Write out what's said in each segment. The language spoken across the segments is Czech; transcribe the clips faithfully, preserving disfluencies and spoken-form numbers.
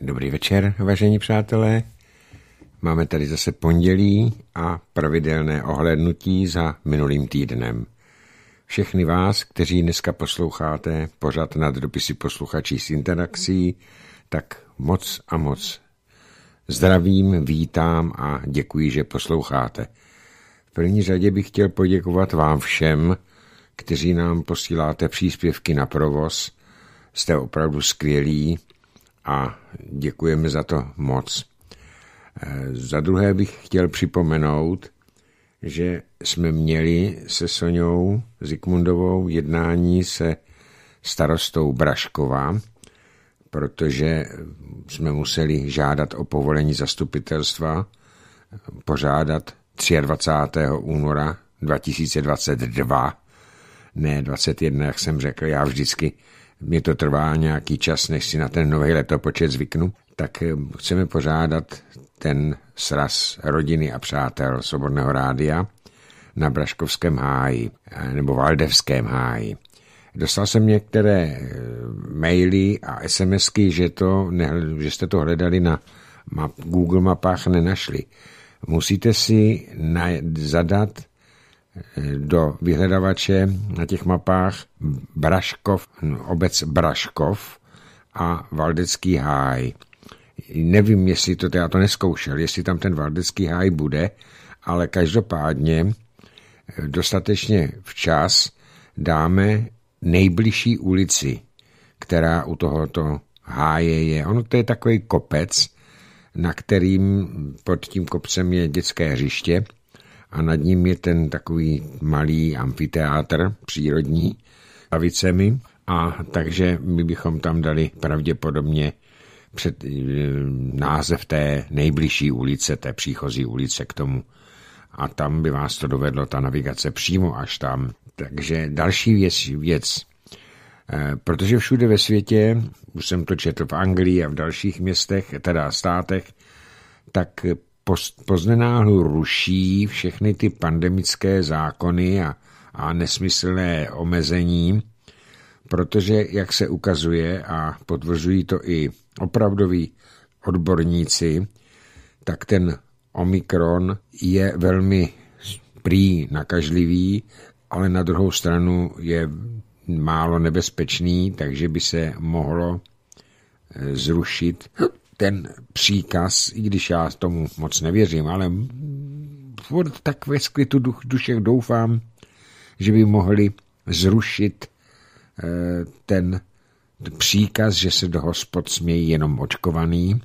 Dobrý večer, vážení přátelé. Máme tady zase pondělí a pravidelné ohlédnutí za minulým týdnem. Všechny vás, kteří dneska posloucháte pořad nad dopisy posluchačí s interakcí, tak moc a moc zdravím, vítám a děkuji, že posloucháte. V první řadě bych chtěl poděkovat vám všem, kteří nám posíláte příspěvky na provoz. Jste opravdu skvělí a děkujeme za to moc. Za druhé bych chtěl připomenout, že jsme měli se Soňou Zikmundovou jednání se starostou Braškova, protože jsme museli žádat o povolení zastupitelstva pořádat dvacátého třetího února dva tisíce dvacet dva, ne dvacet jedna, jak jsem řekl, já vždycky, mě to trvá nějaký čas, než si na ten nový letopočet zvyknu, tak chceme pořádat ten sraz rodiny a přátel Svobodného rádia na Braškovském háji, nebo Valdevském háji. Dostal jsem některé maily a SMSky, že, to, že jste to hledali na map, Google mapách, nenašli. Musíte si na, zadat do vyhledavače na těch mapách Braškov, obec Braškov a Valdecký háj. Nevím, jestli to, já to neskoušel, jestli tam ten Valdecký háj bude, ale každopádně dostatečně včas dáme nejbližší ulici, která u tohoto háje je. Ono to je takový kopec, na kterým pod tím kopcem je dětské hřiště a nad ním je ten takový malý amfiteátr přírodní lavicemi, a takže my bychom tam dali pravděpodobně před název té nejbližší ulice, té příchozí ulice k tomu. A tam by vás to dovedlo, ta navigace přímo až tam. Takže další věc, věc. Protože všude ve světě, už jsem to četl v Anglii a v dalších městech, teda státech, tak poznenáhlu ruší všechny ty pandemické zákony a, a nesmyslné omezení, protože, jak se ukazuje a potvrzují to i opravdoví odborníci, tak ten Omikron je velmi prý nakažlivý, ale na druhou stranu je málo nebezpečný, takže by se mohlo zrušit ten příkaz, i když já tomu moc nevěřím, ale furt tak ve skrytu dušech doufám, že by mohli zrušit ten příkaz, že se do hospod smějí jenom očkovaný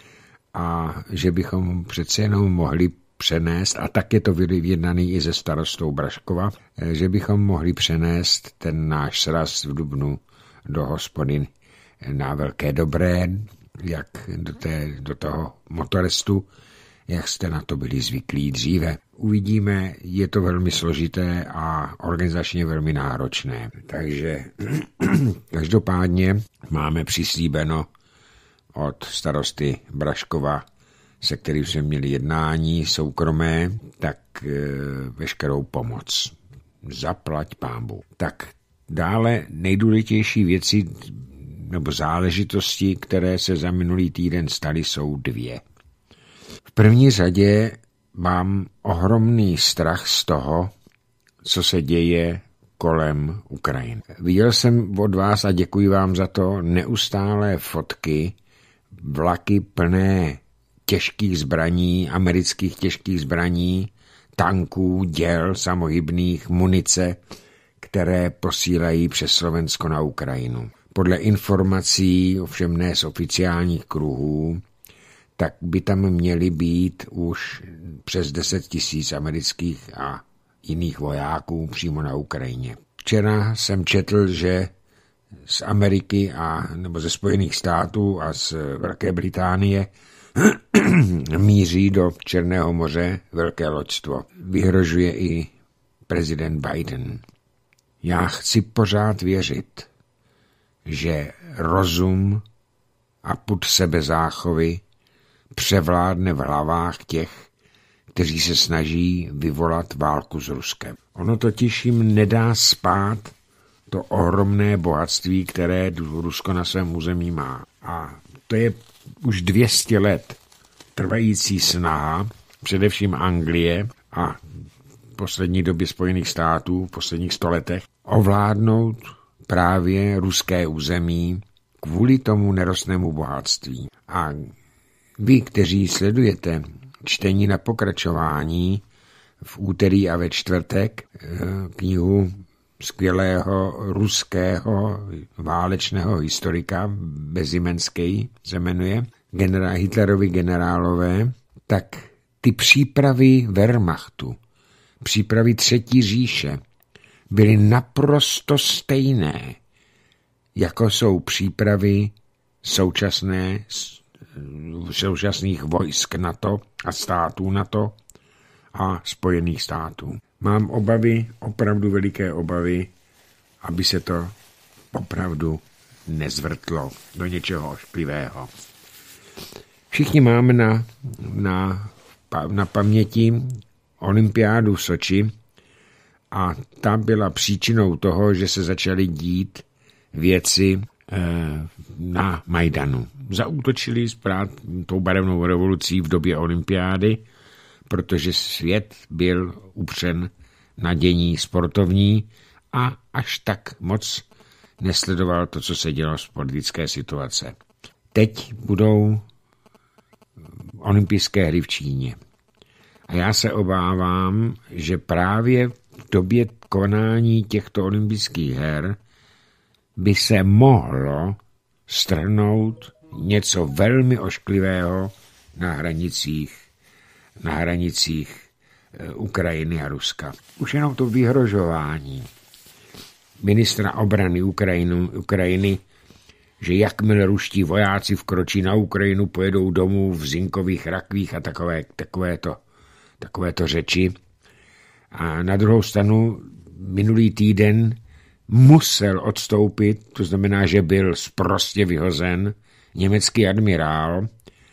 a že bychom přece jenom mohli přenést, a tak je to vyjednaný i se starostou Braškova, že bychom mohli přenést ten náš sraz v dubnu do hospody na Velké Dobré, jak do, té, do toho motorestu, jak jste na to byli zvyklí dříve. Uvidíme, je to velmi složité a organizačně velmi náročné. Takže každopádně máme přislíbeno od starosty Braškova, se kterým jsme měli jednání soukromé, tak e, veškerou pomoc. Zaplať pánbu. Tak dále nejdůležitější věci nebo záležitosti, které se za minulý týden staly, jsou dvě. V první řadě mám ohromný strach z toho, co se děje kolem Ukrajiny. Viděl jsem od vás, a děkuji vám za to, neustálé fotky, vlaky plné těžkých zbraní, amerických těžkých zbraní, tanků, děl samohybných, munice, které posílají přes Slovensko na Ukrajinu. Podle informací, ovšem ne z oficiálních kruhů, tak by tam měly být už přes deset tisíc amerických a jiných vojáků přímo na Ukrajině. Včera jsem četl, že z Ameriky a nebo ze Spojených států a z Velké Británie míří do Černého moře velké loďstvo. Vyhrožuje i prezident Biden. Já chci pořád věřit, že rozum a pud sebezáchovy převládne v hlavách těch, kteří se snaží vyvolat válku s Ruskem. Ono totiž jim nedá spát to ohromné bohatství, které Rusko na svém území má. A to je už dvě stě let trvající snaha, především Anglie a v poslední době Spojených států, v posledních sto letech, ovládnout právě ruské území kvůli tomu nerostnému bohatství. A vy, kteří sledujete čtení na pokračování v úterý a ve čtvrtek knihu skvělého ruského válečného historika, Bezimenský se jmenuje, generál, Hitlerovi generálové, tak ty přípravy Wehrmachtu, přípravy Třetí říše byly naprosto stejné, jako jsou přípravy současné, současných vojsk NATO a států NATO a Spojených států. Mám obavy, opravdu veliké obavy, aby se to opravdu nezvrtlo do něčeho ošklivého. Všichni máme na, na, na paměti olympiádu v Soči a ta byla příčinou toho, že se začaly dít věci eh, na Majdanu. Zaútočili sprát tou barevnou revolucí v době olympiády, protože svět byl upřen na dění sportovní a až tak moc nesledoval to, co se dělo z politické situace. Teď budou olympijské hry v Číně. A já se obávám, že právě v době konání těchto olympijských her by se mohlo strhnout něco velmi ošklivého na hranicích, na hranicích Ukrajiny a Ruska. Už jenom to vyhrožování ministra obrany Ukrajinu, Ukrajiny, že jakmile ruští vojáci vkročí na Ukrajinu, pojedou domů v zinkových rakvích a takové, takovéto, takovéto řeči. A na druhou stranu minulý týden musel odstoupit, to znamená, že byl sprostě vyhozen, německý admirál,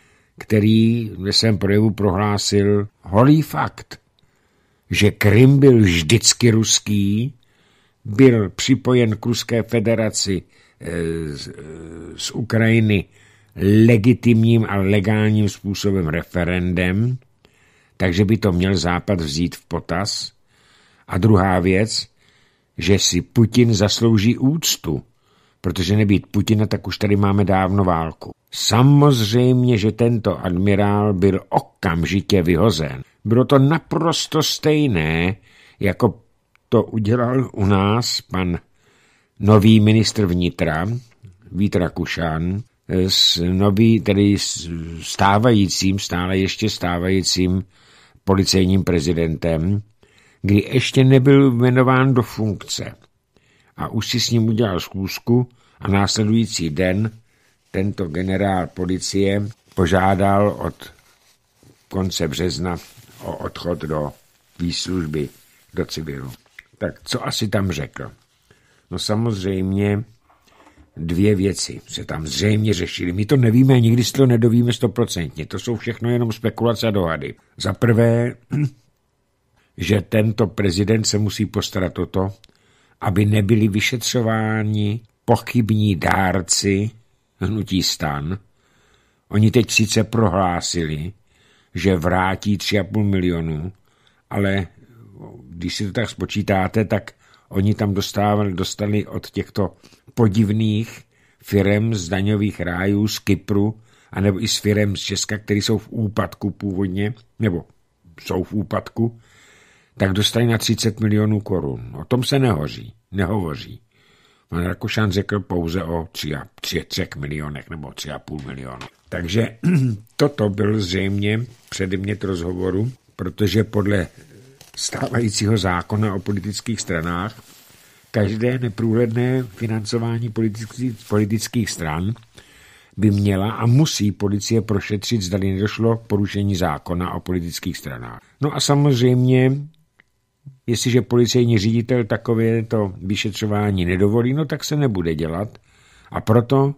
který ve svém projevu prohlásil holý fakt, že Krym byl vždycky ruský, byl připojen k Ruské federaci z, z Ukrajiny legitimním a legálním způsobem referendem, takže by to měl Západ vzít v potaz. A druhá věc, že si Putin zaslouží úctu, protože nebýt Putina, tak už tady máme dávno válku. Samozřejmě, že tento admirál byl okamžitě vyhozen. Bylo to naprosto stejné, jako to udělal u nás pan nový ministr vnitra, Vít Rakušan, s nový, tedy stávajícím, stále ještě stávajícím policejním prezidentem, kdy ještě nebyl jmenován do funkce. A už si s ním udělal schůzku a následující den tento generál policie požádal od konce března o odchod do výslužby, do civilu. Tak co asi tam řekl? No samozřejmě dvě věci se tam zřejmě řešily. My to nevíme, nikdy si to nedovíme stoprocentně. To jsou všechno jenom spekulace a dohady. Za prvé, že tento prezident se musí postarat o to, aby nebyli vyšetřováni pochybní dárci hnutí STAN. Oni teď sice prohlásili, že vrátí tři a půl milionu, ale když si to tak spočítáte, tak oni tam dostávali, dostali od těchto podivných firem z daňových rájů, z Kypru, anebo i z firem z Česka, které jsou v úpadku původně, nebo jsou v úpadku, tak dostali na třicet milionů korun. O tom se nehoří, nehovoří. Pan Rakušan řekl pouze o tři, tři, třech milionech nebo tři a půl milionu. Takže toto byl zřejmě předmět rozhovoru, protože podle stávajícího zákona o politických stranách každé neprůhledné financování politických, politických stran by měla a musí policie prošetřit, zda nedošlo k porušení zákona o politických stranách. No a samozřejmě, jestliže policejní ředitel takovéto vyšetřování nedovolí, no tak se nebude dělat. A proto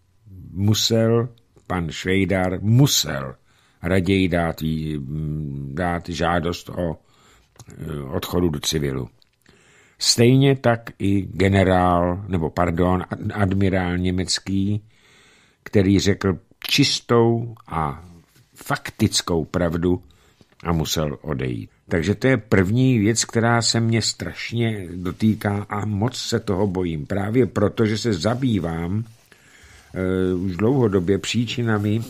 musel pan Švejdar, musel raději dát, dát žádost o odchodu do civilu. Stejně tak i generál, nebo pardon, admirál německý, který řekl, čistou a faktickou pravdu a musel odejít. Takže to je první věc, která se mě strašně dotýká a moc se toho bojím. Právě proto, že se zabývám uh, už dlouhodobě příčinami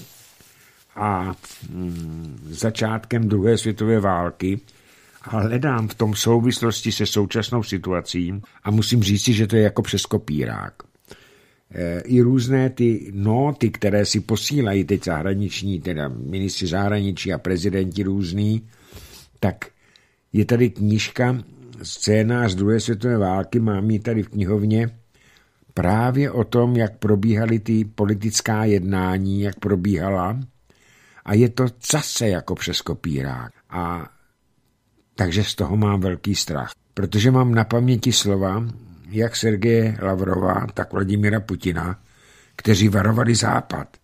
a mm, začátkem druhé světové války a hledám v tom souvislosti se současnou situací a musím říci, že to je jako přes kopírák. E, I různé ty nóty, které si posílají teď zahraniční, teda ministři zahraničí a prezidenti různý, tak je tady knížka Scénář druhé světové války, mám ji tady v knihovně, právě o tom, jak probíhaly ty politická jednání, jak probíhala, a je to zase jako přes kopírák. A takže z toho mám velký strach, protože mám na paměti slova, jak Sergeje Lavrova, tak Vladimira Putina, kteří varovali Západ,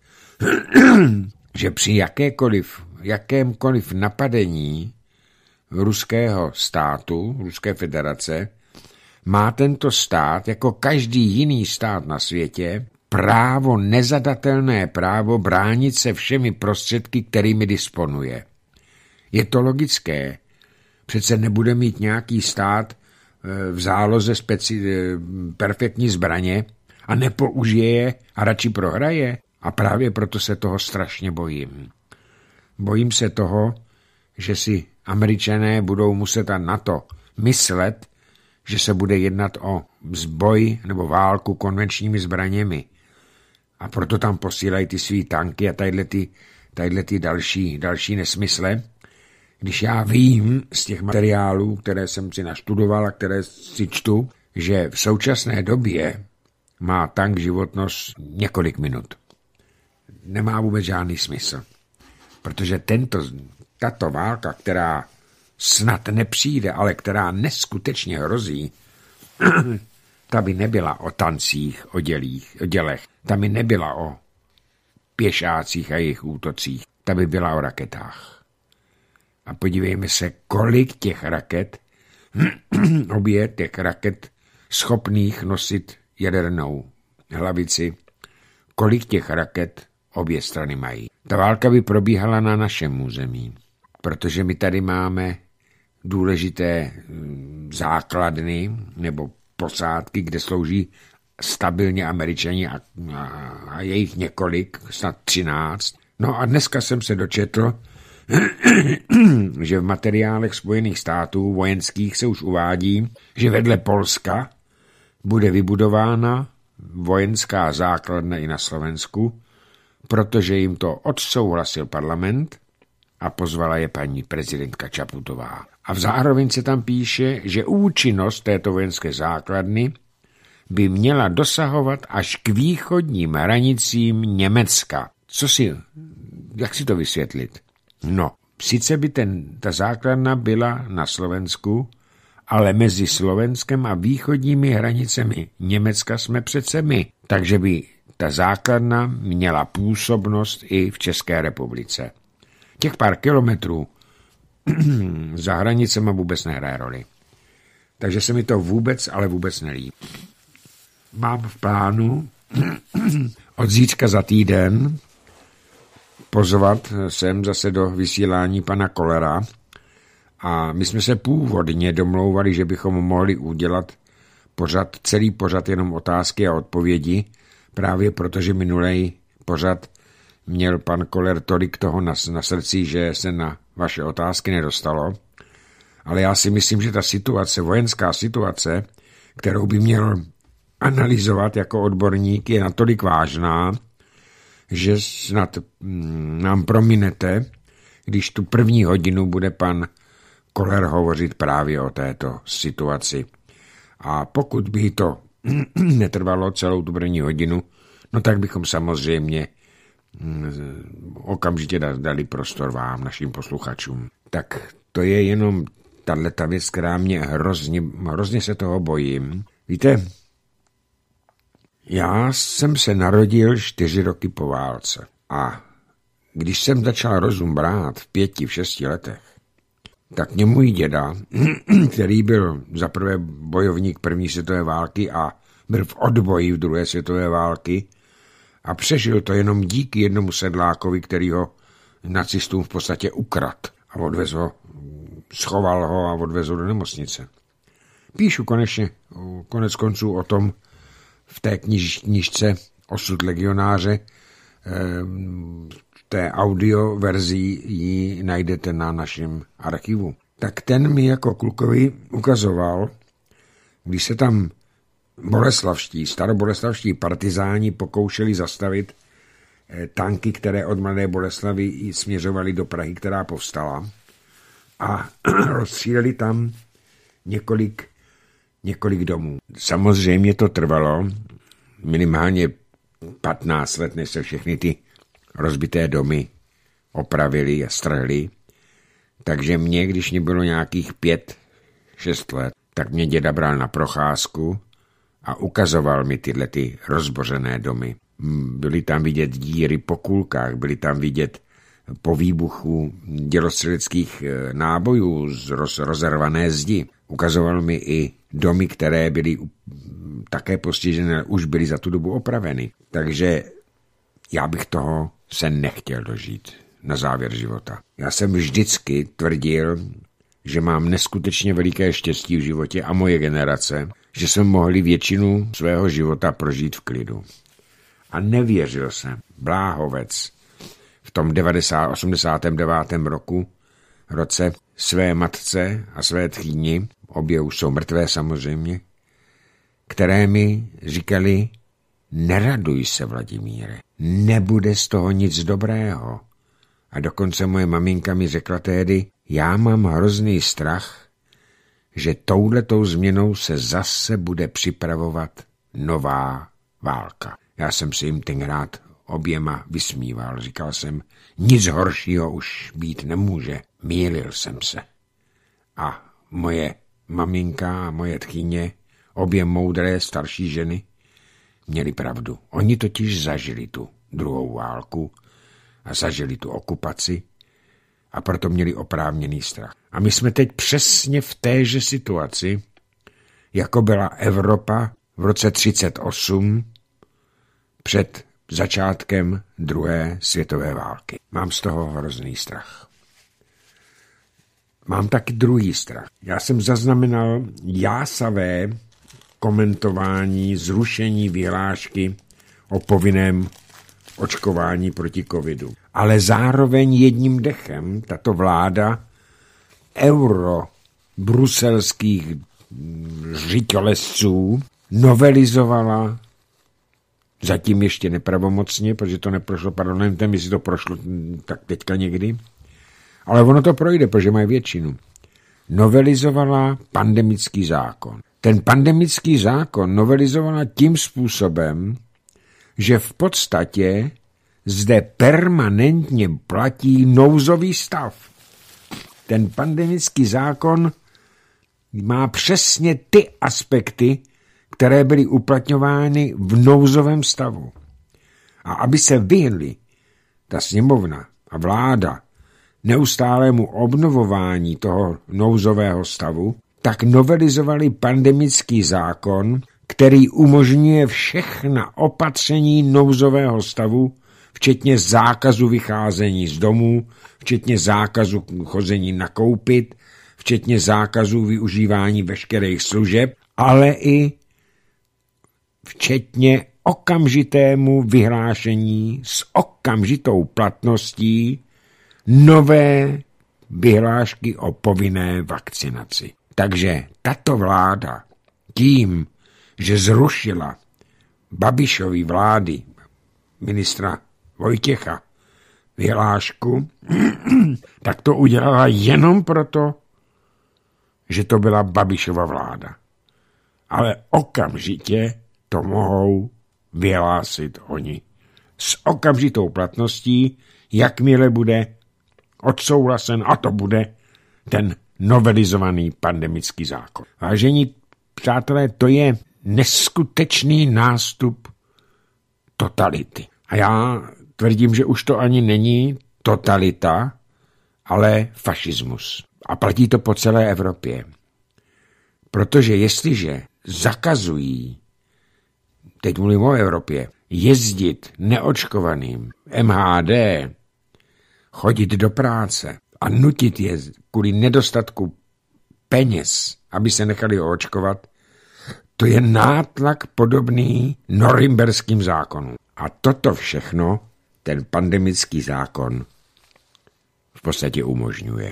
že při jakékoliv, jakémkoliv napadení ruského státu, Ruské federace, má tento stát, jako každý jiný stát na světě, právo, nezadatelné právo bránit se všemi prostředky, kterými disponuje. Je to logické. Přece nebude mít nějaký stát v záloze speci- perfektní zbraně a nepoužije je a radši prohraje. A právě proto se toho strašně bojím. Bojím se toho, že si Američané budou muset a NATO myslet, že se bude jednat o zboj nebo válku konvenčními zbraněmi. A proto tam posílají ty svý tanky a tadyhle ty, tadyhle ty další, další nesmysle. Když já vím z těch materiálů, které jsem si naštudoval a které si čtu, že v současné době má tank životnost několik minut. Nemá vůbec žádný smysl. Protože tento, tato válka, která snad nepřijde, ale která neskutečně hrozí, ta by nebyla o tancích, o, dělích, o dělech. Ta by nebyla o pěšácích a jejich útocích. Ta by byla o raketách. A podívejme se, kolik těch raket, obě těch raket schopných nosit jadernou hlavici, kolik těch raket obě strany mají. Ta válka by probíhala na našem území, protože my tady máme důležité základny nebo posádky, kde slouží stabilně Američani a, a, a je jich několik, snad třináct. No a dneska jsem se dočetl, že v materiálech Spojených států vojenských se už uvádí, že vedle Polska bude vybudována vojenská základna i na Slovensku, protože jim to odsouhlasil parlament a pozvala je paní prezidentka Čaputová. A v zároveň se tam píše, že účinnost této vojenské základny by měla dosahovat až k východním hranicím Německa. Co si, jak si to vysvětlit? No, sice by ten, ta základna byla na Slovensku, ale mezi Slovenskem a východními hranicemi Německa jsme přece my. Takže by ta základna měla působnost i v České republice. Těch pár kilometrů za hranicema vůbec nehraje roli. Takže se mi to vůbec, ale vůbec nelíbí. Mám v plánu od zítřka za týden pozvat sem zase do vysílání pana Kollera a my jsme se původně domlouvali, že bychom mohli udělat pořad, celý pořad jenom otázky a odpovědi, právě protože minulej pořad měl pan Koller tolik toho na, na srdci, že se na vaše otázky nedostalo. Ale já si myslím, že ta situace, vojenská situace, kterou by měl analyzovat jako odborník, je natolik vážná, že snad nám prominete, když tu první hodinu bude pan Koller hovořit právě o této situaci. A pokud by to netrvalo celou tu první hodinu, no tak bychom samozřejmě okamžitě dali prostor vám, našim posluchačům. Tak to je jenom tato věc, která mě hrozně, hrozně se toho bojím. Víte, já jsem se narodil čtyři roky po válce a když jsem začal rozum brát v pěti, v šesti letech, tak mě můj děda, který byl zaprvé bojovník první světové války a byl v odboji v druhé světové války A přežil to jenom díky jednomu sedlákovi, který ho nacistům v podstatě ukradl a odvez ho, schoval ho a odvezl do nemocnice. Píšu konečně, konec konců o tom v té kniž, knižce Osud legionáře. V té audio verzi ji najdete na našem archivu. Tak ten mi jako klukovi ukazoval, když se tam boleslavští, staroboleslavští partizáni pokoušeli zastavit tanky, které od Mladé Boleslavi směřovaly do Prahy, která povstala, a rozstříleli tam několik, několik domů. Samozřejmě to trvalo minimálně patnáct let, než se všechny ty rozbité domy opravili a strhli. Takže mě, když mě bylo nějakých pět, šest let, tak mě děda bral na procházku a ukazoval mi tyhle ty rozbořené domy. Byly tam vidět díry po kulkách, byly tam vidět po výbuchu dělostřeleckých nábojů z roz, rozervané zdi. Ukazoval mi i domy, které byly také postižené, už byly za tu dobu opraveny. Takže já bych toho se nechtěl dožít na závěr života. Já jsem vždycky tvrdil, že mám neskutečně veliké štěstí v životě a moje generace, že jsme mohli většinu svého života prožít v klidu. A nevěřil jsem, bláhovec, v tom osmdesátém devátém roku, roce své matce a své tchýni, obě už jsou mrtvé samozřejmě, které mi říkali, neraduj se, Vladimíre, nebude z toho nic dobrého. A dokonce moje maminka mi řekla tehdy, já mám hrozný strach, že touhletou změnou se zase bude připravovat nová válka. Já jsem si jim tenkrát oběma vysmíval. Říkal jsem, nic horšího už být nemůže. Mýlil jsem se. A moje maminka a moje tchýně, obě moudré starší ženy, měli pravdu. Oni totiž zažili tu druhou válku a zažili tu okupaci a proto měli oprávněný strach. A my jsme teď přesně v téže situaci, jako byla Evropa v roce třicet osm před začátkem druhé světové války. Mám z toho hrozný strach. Mám taky druhý strach. Já jsem zaznamenal jásavé komentování zrušení vyhlášky o povinném očkování proti covidu. Ale zároveň jedním dechem tato vláda euro-bruselských řiťolesců novelizovala zatím ještě nepravomocně, protože to neprošlo parlamentem, jestli to prošlo tak teďka někdy, ale ono to projde, protože mají většinu. Novelizovala pandemický zákon. Ten pandemický zákon novelizovala tím způsobem, že v podstatě zde permanentně platí nouzový stav. Ten pandemický zákon má přesně ty aspekty, které byly uplatňovány v nouzovém stavu. A aby se vyhly ta sněmovna a vláda neustálému obnovování toho nouzového stavu, tak novelizovali pandemický zákon, který umožňuje všechna opatření nouzového stavu, včetně zákazu vycházení z domů, včetně zákazu chození nakoupit, včetně zákazu využívání veškerých služeb, ale i včetně okamžitému vyhlášení s okamžitou platností nové vyhlášky o povinné vakcinaci. Takže tato vláda tím, že zrušila Babišovy vlády, ministra Vojtěcha, vyhlášku, tak to udělala jenom proto, že to byla Babišova vláda. Ale okamžitě to mohou vyhlásit oni. S okamžitou platností, jakmile bude odsouhlasen, a to bude ten novelizovaný pandemický zákon. Vážení přátelé, to je neskutečný nástup totality. A já tvrdím, že už to ani není totalita, ale fašismus. A platí to po celé Evropě. Protože jestliže zakazují, teď mluvím o Evropě, jezdit neočkovaným M H D, chodit do práce a nutit je kvůli nedostatku peněz, aby se nechali oočkovat, to je nátlak podobný norimberským zákonům. A toto všechno ten pandemický zákon v podstatě umožňuje.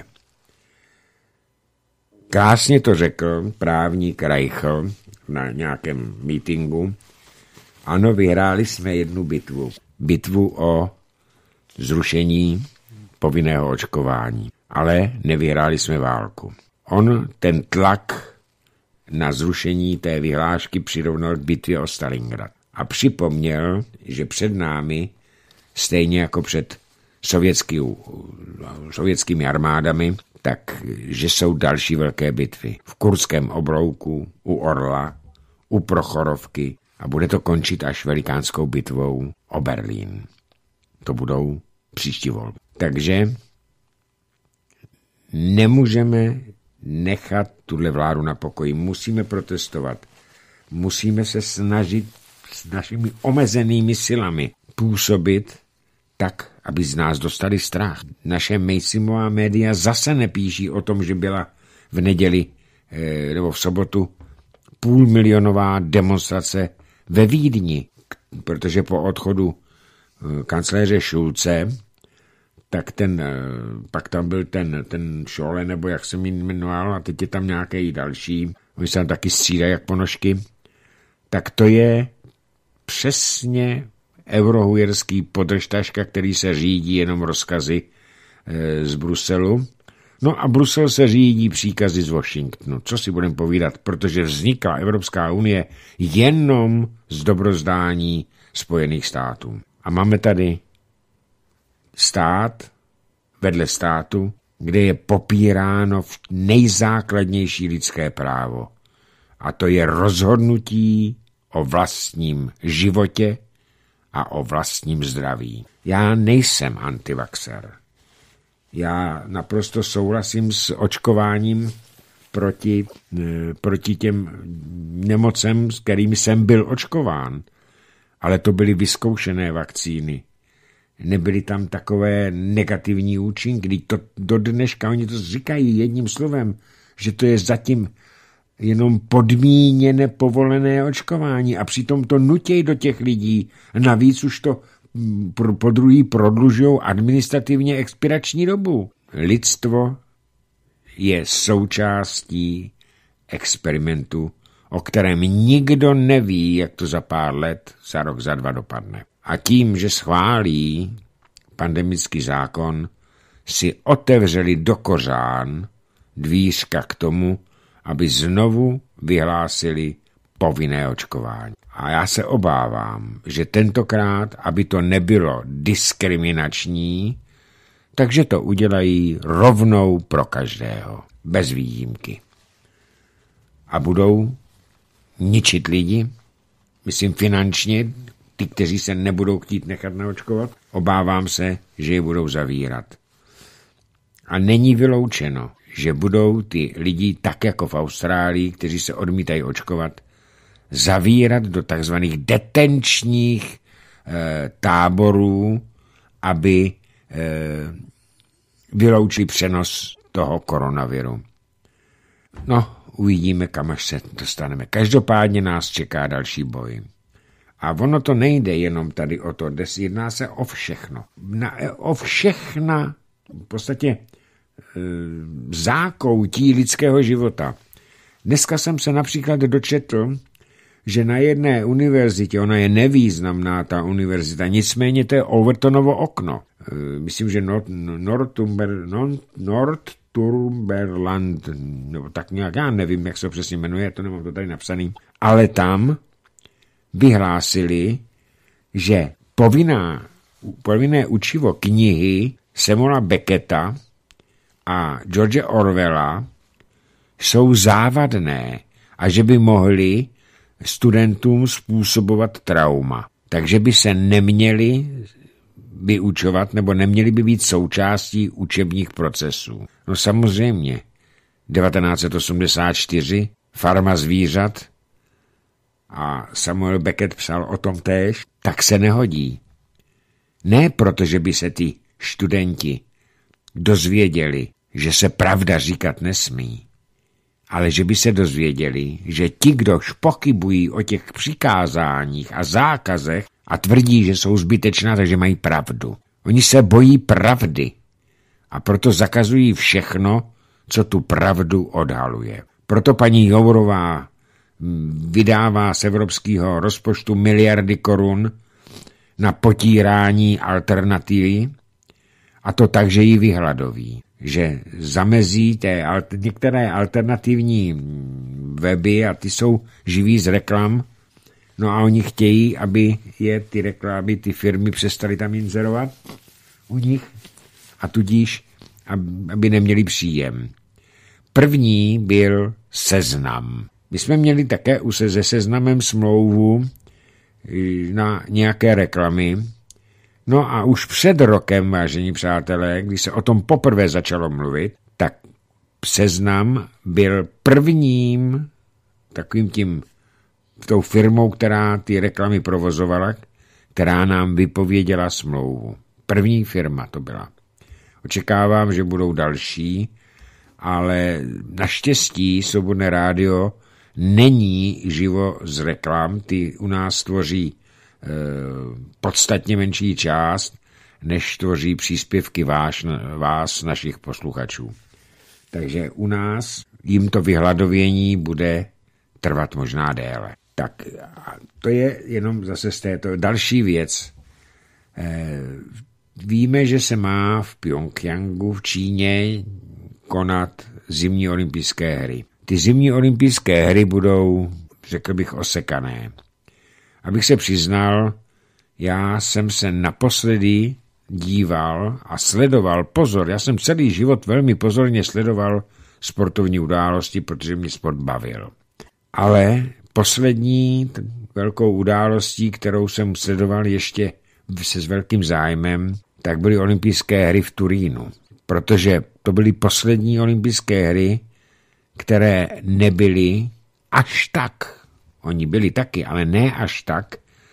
Krásně to řekl právník Reichl na nějakém meetingu. Ano, vyhráli jsme jednu bitvu. Bitvu o zrušení povinného očkování. Ale nevyhráli jsme válku. On ten tlak na zrušení té vyhlášky přirovnal k bitvě o Stalingrad. A připomněl, že před námi, stejně jako před sovětský, sovětskými armádami, tak že jsou další velké bitvy. V Kurském oblouku, u Orla, u Prochorovky a bude to končit až velikánskou bitvou o Berlín. To budou příští volby. Takže nemůžeme nechat tuhle vládu na pokoji. Musíme protestovat. Musíme se snažit s našimi omezenými silami působit tak, aby z nás dostali strach. Naše mainstreamová média zase nepíší o tom, že byla v neděli eh, nebo v sobotu půlmilionová demonstrace ve Vídni, protože po odchodu eh, kancléře Schulze, tak ten, eh, pak tam byl ten, ten Šole, nebo jak se mi jmenoval, a teď je tam nějaký další, oni se tam taky střídají jak ponožky, tak to je přesně eurohujerský podržtaška, který se řídí jenom rozkazy e, z Bruselu. No a Brusel se řídí příkazy z Washingtonu. Co si budeme povídat, protože vznikla Evropská unie jenom z dobrozdání Spojených států. A máme tady stát vedle státu, kde je popíráno nejzákladnější lidské právo. A to je rozhodnutí o vlastním životě a o vlastním zdraví. Já nejsem antivaxer. Já naprosto souhlasím s očkováním proti, proti těm nemocem, s kterými jsem byl očkován. Ale to byly vyzkoušené vakcíny. Nebyly tam takové negativní účinky. To do dneška oni to říkají jedním slovem, že to je zatím jenom podmíněné povolené očkování a přitom to nutějí do těch lidí. Navíc už to po druhý prodlužují administrativně expirační dobu. Lidstvo je součástí experimentu, o kterém nikdo neví, jak to za pár let, za rok, za dva dopadne. A tím, že schválí pandemický zákon, si otevřeli do kořán dvířka k tomu, aby znovu vyhlásili povinné očkování. A já se obávám, že tentokrát, aby to nebylo diskriminační, takže to udělají rovnou pro každého, bez výjimky. A budou ničit lidi, myslím finančně, ty, kteří se nebudou chtít nechat naočkovat, obávám se, že je budou zavírat. A není vyloučeno, že budou ty lidi tak jako v Austrálii, kteří se odmítají očkovat, zavírat do takzvaných detenčních e, táborů, aby e, vyloučili přenos toho koronaviru. No, uvidíme, kam až se dostaneme. Každopádně nás čeká další boj. A ono to nejde jenom tady o to, jedná se o všechno. Na, o všechna, v podstatě e, zákoutí lidského života. Dneska jsem se například dočetl, že na jedné univerzitě, ona je nevýznamná ta univerzita, nicméně to je Overtonovo okno. E, myslím, že Nord, Nordtumber, Nord, Nordturmberland, nebo tak nějak, já nevím, jak se to přesně jmenuje, to nemám to tady napsaný, ale tam vyhlásili, že povinná, povinné učivo knihy Samuela Becketa a George Orwella jsou závadné a že by mohli studentům způsobovat trauma. Takže by se neměli vyučovat nebo neměli by být součástí učebních procesů. No samozřejmě, devatenáct set osmdesát čtyři, Farma zvířat, a Samuel Beckett psal o tom též, tak se nehodí. Ne proto, že by se ty studenti dozvěděli, že se pravda říkat nesmí, ale že by se dozvěděli, že ti, kdo pochybují o těch přikázáních a zákazech a tvrdí, že jsou zbytečná, takže mají pravdu. Oni se bojí pravdy a proto zakazují všechno, co tu pravdu odhaluje. Proto paní Jourová vydává z evropského rozpočtu miliardy korun na potírání alternativy, a to tak, že ji vyhladoví, že zamezí té, některé alternativní weby a ty jsou živí z reklam, no a oni chtějí, aby je ty reklamy, ty firmy přestaly tam inzerovat u nich a tudíž, aby neměli příjem. První byl Seznam. My jsme měli také už se Seznamem smlouvu na nějaké reklamy. No a už před rokem, vážení přátelé, když se o tom poprvé začalo mluvit, tak Seznam byl prvním takovým tím tou firmou, která ty reklamy provozovala, která nám vypověděla smlouvu. První firma to byla. Očekávám, že budou další, ale naštěstí Svobodné rádio není živo z reklam, ty u nás tvoří e, podstatně menší část, než tvoří příspěvky vás, vás, našich posluchačů. Takže u nás jim to vyhladovění bude trvat možná déle. Tak to je jenom zase z této další věc. E, víme, že se má v Pchjongjangu v Číně konat zimní olympijské hry. Ty zimní olympijské hry budou, řekl bych, osekané. Abych se přiznal, já jsem se naposledy díval a sledoval, pozor, já jsem celý život velmi pozorně sledoval sportovní události, protože mě sport bavil. Ale poslední velkou událostí, kterou jsem sledoval ještě se s velkým zájmem, tak byly olympijské hry v Turínu. Protože to byly poslední olympijské hry, které nebyly až tak, oni byli taky, ale ne až tak,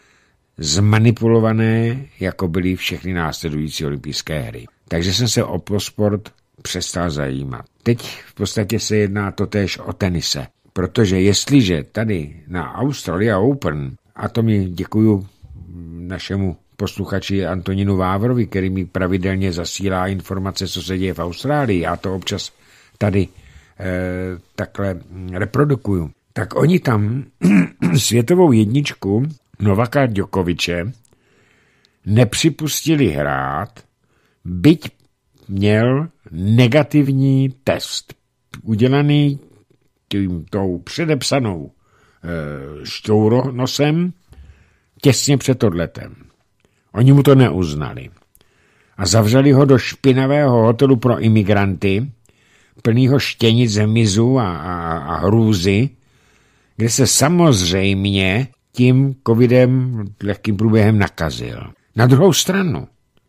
zmanipulované, jako byly všechny následující olympijské hry. Takže jsem se o sport přestal zajímat. Teď v podstatě se jedná totéž o tenise, protože jestliže tady na Australia Open, a to mi děkuju našemu posluchači Antonínu Vávrovi, který mi pravidelně zasílá informace, co se děje v Austrálii, já to občas tady eh, takhle reprodukuju, tak oni tam světovou jedničku Novaka Djokoviče nepřipustili hrát, byť měl negativní test udělaný tím tou předepsanou e, štouronosem těsně před odletem. Oni mu to neuznali a zavřeli ho do špinavého hotelu pro imigranty, plnýho štěnic, hmyzu a, a, a hrůzy, kde se samozřejmě tím covidem lehkým průběhem nakazil. Na druhou stranu.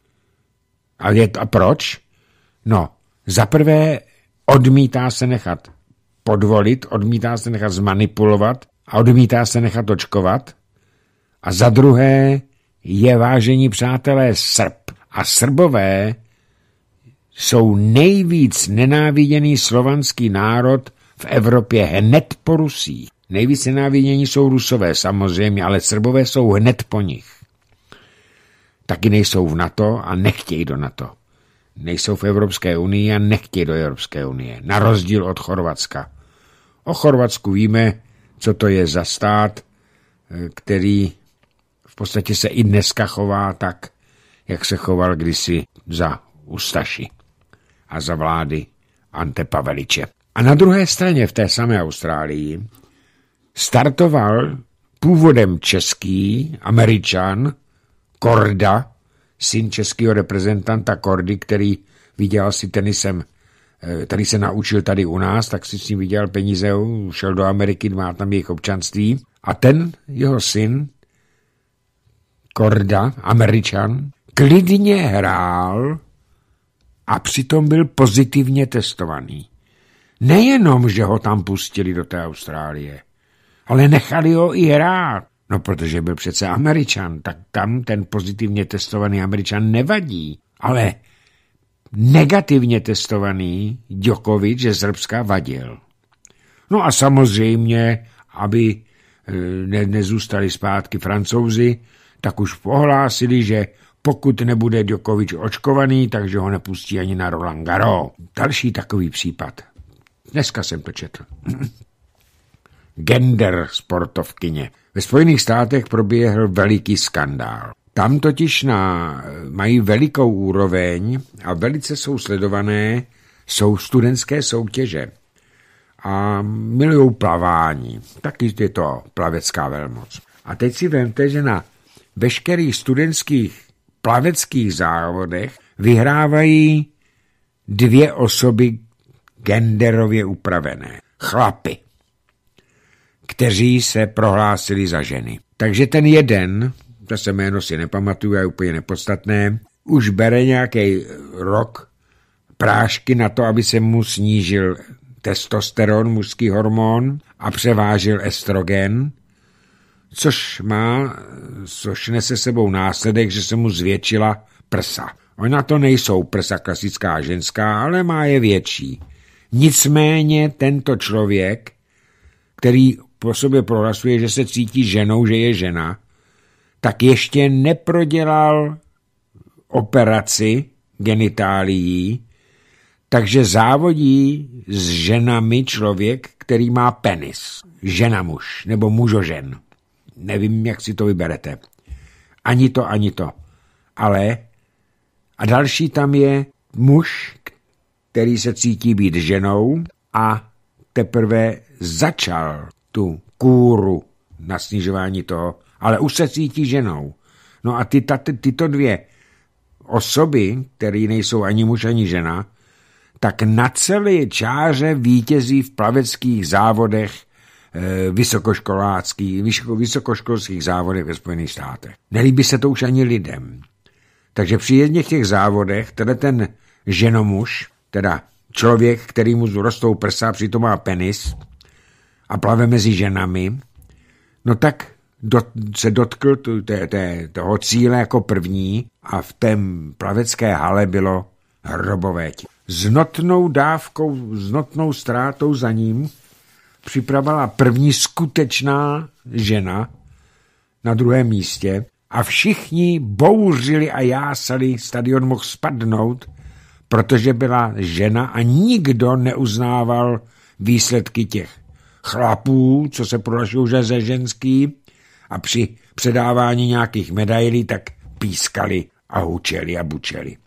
A, je to, a proč? No, zaprvé odmítá se nechat podvolit, odmítá se nechat zmanipulovat a odmítá se nechat očkovat. A za druhé je, vážení přátelé, Srb. A Srbové jsou nejvíc nenáviděný slovanský národ v Evropě hned po Rusích. Nejvíc nenávidění jsou Rusové samozřejmě, ale Srbové jsou hned po nich. Taky nejsou v NATO a nechtějí do NATO. Nejsou v Evropské unii a nechtějí do Evropské unie. Na rozdíl od Chorvatska. O Chorvatsku víme, co to je za stát, který v podstatě se i dneska chová tak, jak se choval kdysi za Ustaši a za vlády Ante Paveliče. A na druhé straně v té samé Austrálii startoval původem český Američan Korda, syn českého reprezentanta Kordy, který vydělal si tenisem, který se naučil tady u nás, tak si s ním vydělal peníze, šel do Ameriky, má tam jejich občanství. A ten, jeho syn, Korda, Američan, klidně hrál a přitom byl pozitivně testovaný. Nejenom, že ho tam pustili do té Austrálie, ale nechali ho i hrát. No, protože byl přece Američan, tak tam ten pozitivně testovaný Američan nevadí, ale negativně testovaný Djokovic ze Srbska vadil. No a samozřejmě, aby ne, nezůstali zpátky Francouzi, tak už pohlásili, že pokud nebude Djokovic očkovaný, takže ho nepustí ani na Roland Garros. Další takový případ. Dneska jsem to četl. Gender sportovkyně. Ve Spojených státech proběhl veliký skandál. Tam totiž na, mají velikou úroveň a velice jsou sledované, jsou studentské soutěže a milujou plavání. Taky je to plavecká velmoc. A teď si vemte, že na veškerých studentských plaveckých závodech vyhrávají dvě osoby genderově upravené. Chlapy, kteří se prohlásili za ženy. Takže ten jeden, zase jméno si nepamatuju, je úplně nepodstatné, už bere nějaký rok prášky na to, aby se mu snížil testosteron, mužský hormon, a převážil estrogen, což má, což nese sebou následek, že se mu zvětšila prsa. Ona to nejsou prsa klasická ženská, ale má je větší. Nicméně tento člověk, který po sobě prohlasuje, že se cítí ženou, že je žena, tak ještě neprodělal operaci genitálií, takže závodí s ženami člověk, který má penis. Žena muž, nebo mužožen. Nevím, jak si to vyberete. Ani to, ani to. Ale a další tam je muž, který se cítí být ženou a teprve začal tu kůru na snižování toho, ale už se cítí ženou. No a ty, ty, tyto dvě osoby, které nejsou ani muž, ani žena, tak na celé čáře vítězí v plaveckých závodech e, vysokoškoláckých, vysokoškolských závodech ve Spojených státech. Nelíbí se to už ani lidem. Takže při jedných těch závodech, teda ten ženomuž, teda člověk, který mu rostou prsa, přitom má penis a plave mezi ženami, no tak do, se dotkl tu, té, té, toho cíle jako první a v té plavecké hale bylo hrobové tělo. S notnou dávkou, s notnou ztrátou za ním připravila první skutečná žena na druhém místě a všichni bouřili a jásali, stadion mohl spadnout, protože byla žena a nikdo neuznával výsledky těch chlapů, co se prohlašují že ze ženský, a při předávání nějakých medailí tak pískali a hučeli a bučeli.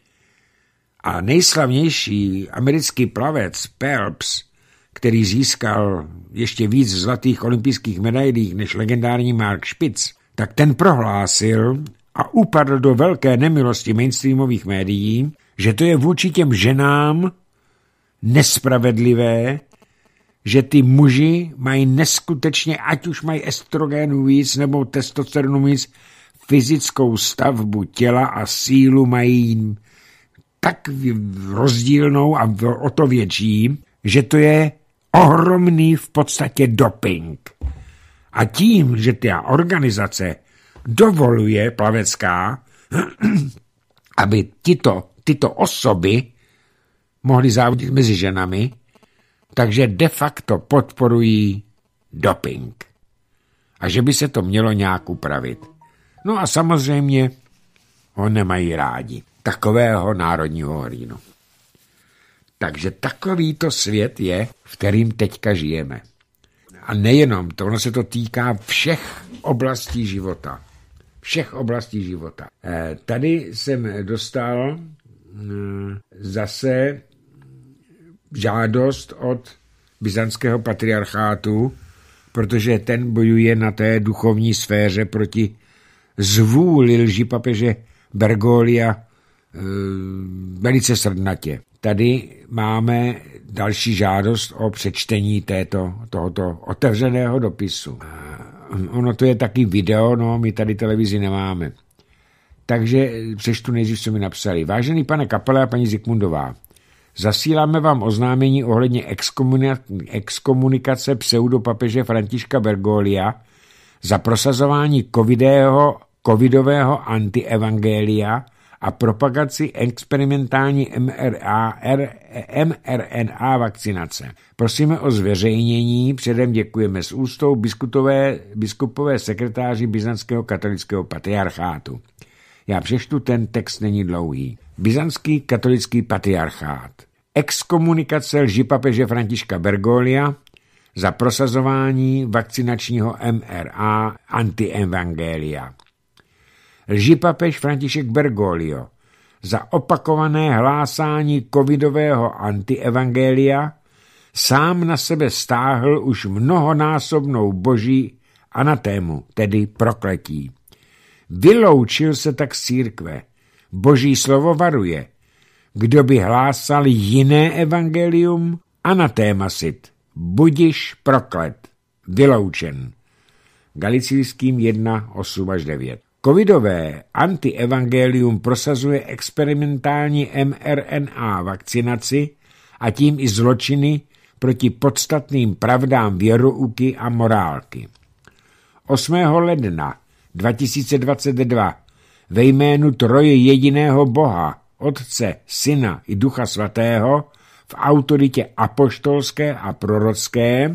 A nejslavnější americký plavec Phelps, který získal ještě víc zlatých olympijských medailí než legendární Mark Spitz, tak ten prohlásil a upadl do velké nemilosti mainstreamových médií, že to je vůči těm ženám nespravedlivé, že ty muži mají neskutečně, ať už mají estrogenu víc nebo testosteronu víc, fyzickou stavbu těla a sílu mají tak rozdílnou a o to větší, že to je ohromný v podstatě doping. A tím, že ta organizace dovoluje plavecká, aby tyto, tyto osoby mohly závodit mezi ženami, takže de facto podporují doping. A že by se to mělo nějak upravit. No a samozřejmě ho nemají rádi. Takového národního hrdinu. Takže takovýto svět je, v kterým teďka žijeme. A nejenom to, ono se to týká všech oblastí života. Všech oblastí života. E, tady jsem dostal e, zase žádost od byzantského patriarchátu, protože ten bojuje na té duchovní sféře proti zvůli lži papeže Bergoglio e, velice srdnatě. Tady máme další žádost o přečtení této, tohoto otevřeného dopisu. Ono to je taky video, no, my tady televizi nemáme. Takže přečtu nejdřív, co mi napsali. Vážený pane Kapele a paní Zikmundová, zasíláme vám oznámení ohledně exkomunikace pseudopapeže Františka Bergoglia za prosazování covidového, covidového antievangelia a propagaci experimentální em er en á vakcinace. Prosíme o zveřejnění, předem děkujeme s úctou biskupové, biskupové sekretáři Byzantského katolického patriarchátu. Já přečtu, ten text není dlouhý. Byzantský katolický patriarchát. Exkomunikace lži papeže Františka Bergoglio za prosazování vakcinačního em er á antievangelia. Lži papež František Bergoglio za opakované hlásání covidového antievangelia sám na sebe stáhl už mnohonásobnou boží anatému, tedy prokletí. Vyloučil se tak z církve. Boží slovo varuje. Kdo by hlásal jiné evangelium, anatéma sit, budiš proklet, vyloučen. Galicijským jedna, osm až devět. Covidové antievangelium prosazuje experimentální em er en á vakcinaci a tím i zločiny proti podstatným pravdám věrouky a morálky. osmého ledna dva tisíce dvacet dva ve jménu troje jediného Boha, Otce, Syna i Ducha Svatého, v autoritě apoštolské a prorocké,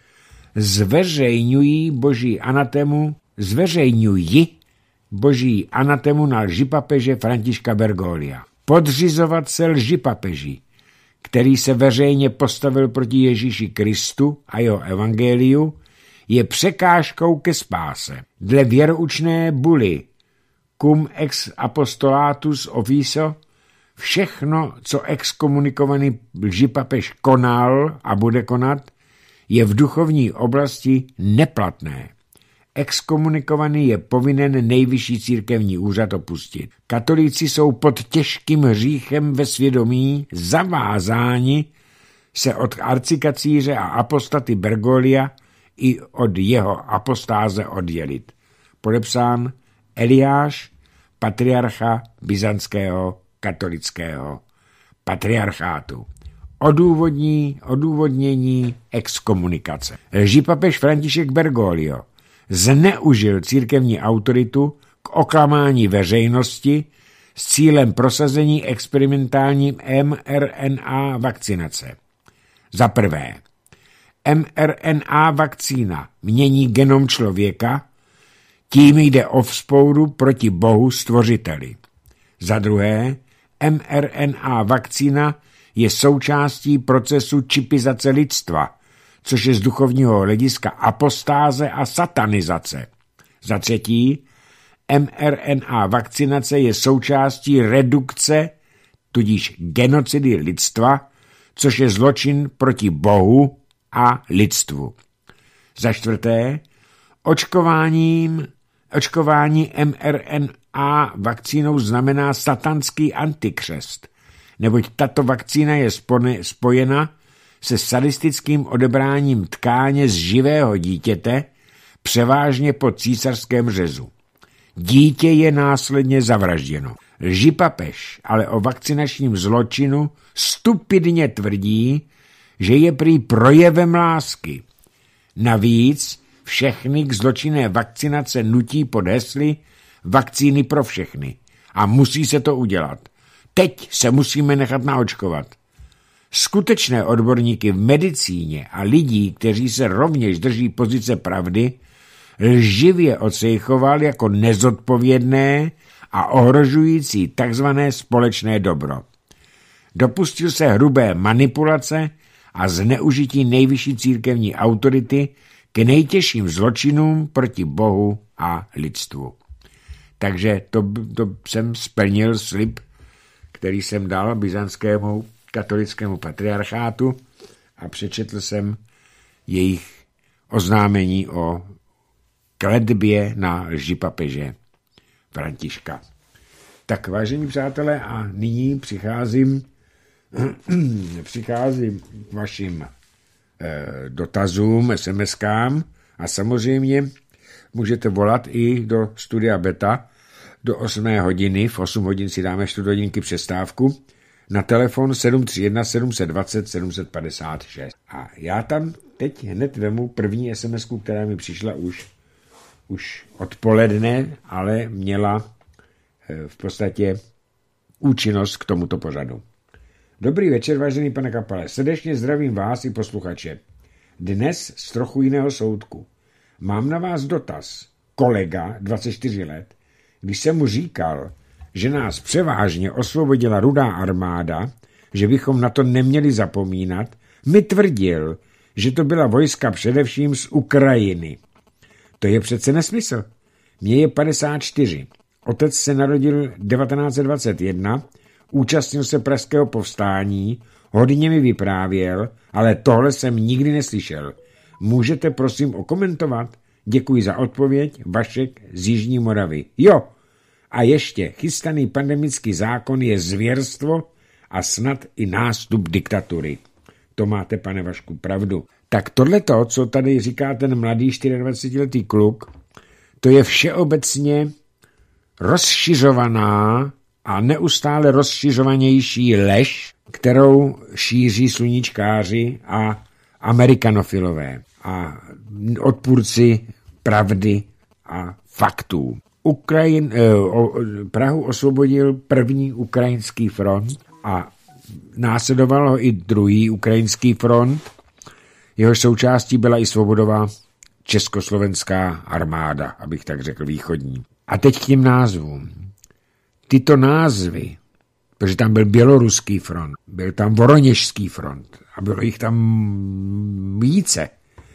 zveřejňují boží anatému, zveřejňují boží anatému na lži papeže Františka Bergoglia. Podřizovat se lži papeži, který se veřejně postavil proti Ježíši Kristu a jeho evangeliu, je překážkou ke spáse. Dle věroučné buly cum ex apostolatus officio všechno, co exkomunikovaný lžipapež konal a bude konat, je v duchovní oblasti neplatné. Exkomunikovaný je povinen nejvyšší církevní úřad opustit. Katolíci jsou pod těžkým hříchem ve svědomí zavázáni se od arcikacíře a apostaty Bergoglia i od jeho apostáze oddělit. Podepsán Eliáš, patriarcha byzantského katolického patriarchátu. Odůvodní, odůvodnění exkomunikace. Lžipapež František Bergoglio zneužil církevní autoritu k oklamání veřejnosti s cílem prosazení experimentální em er en á vakcinace. Za prvé, em er en á vakcína mění genom člověka, tím jde o vzpouru proti Bohu stvořiteli. Za druhé, em er en á vakcína je součástí procesu čipizace lidstva, což je z duchovního hlediska apostáze a satanizace. Za třetí, em er en á vakcinace je součástí redukce, tudíž genocidy lidstva, což je zločin proti Bohu a lidstvu. Za čtvrté, očkováním, očkování em er en á vakcínou znamená satanský antikřest, neboť tato vakcína je spojena se sadistickým odebráním tkáně z živého dítěte, převážně po císařském řezu. Dítě je následně zavražděno. Lžipapež ale o vakcinačním zločinu stupidně tvrdí, že je prý projevem lásky. Navíc všechny k zločinné vakcinace nutí pod hesly vakcíny pro všechny. A musí se to udělat. Teď se musíme nechat naočkovat. Skutečné odborníky v medicíně a lidí, kteří se rovněž drží pozice pravdy, lživě ocejchoval jako nezodpovědné a ohrožující takzvané společné dobro. Dopustil se hrubé manipulace a zneužití nejvyšší církevní autority k nejtěžším zločinům proti Bohu a lidstvu. Takže to, to jsem splnil slib, který jsem dal byzantskému katolickému patriarchátu a přečetl jsem jejich oznámení o kletbě na lži papeže Františka. Tak, vážení přátelé, a nyní přicházím, přicházím k vašim eh, dotazům, es em eskám a samozřejmě můžete volat i do studia Beta do osmé hodiny, v osm hodin si dáme čtvrt hodinky přestávku, na telefon sedm tři jedna sedm dva nula sedm pět šest. A já tam teď hned vemu první es em esku, která mi přišla už už odpoledne, ale měla v podstatě účinnost k tomuto pořadu. Dobrý večer, vážený pane Kapale. Srdečně zdravím vás i posluchače. Dnes z trochu jiného soudku. Mám na vás dotaz. Kolega, dvacet čtyři let, když jsem mu říkal, že nás převážně osvobodila Rudá armáda, že bychom na to neměli zapomínat, mi tvrdil, že to byla vojska především z Ukrajiny. To je přece nesmysl. Mně je padesát čtyři. Otec se narodil devatenáct set dvacet jedna, účastnil se pražského povstání, hodně mi vyprávěl, ale tohle jsem nikdy neslyšel. Můžete prosím okomentovat? Děkuji za odpověď, Vašek z Jižní Moravy. Jo, a ještě chystaný pandemický zákon je zvěrstvo a snad i nástup diktatury. To máte, pane Vašku, pravdu. Tak tohleto, co tady říká ten mladý dvacetčtyřletý kluk, to je všeobecně rozšiřovaná a neustále rozšiřovanější lež, kterou šíří sluníčkáři a amerikanofilové a odpůrci pravdy a faktů. Ukrajin, eh, o, Prahu osvobodil první ukrajinský front a následoval ho i druhý ukrajinský front. Jehož součástí byla i svobodová československá armáda, abych tak řekl, východní. A teď k těm názvům. Tyto názvy, protože tam byl běloruský front, byl tam voroněžský front a bylo jich tam více.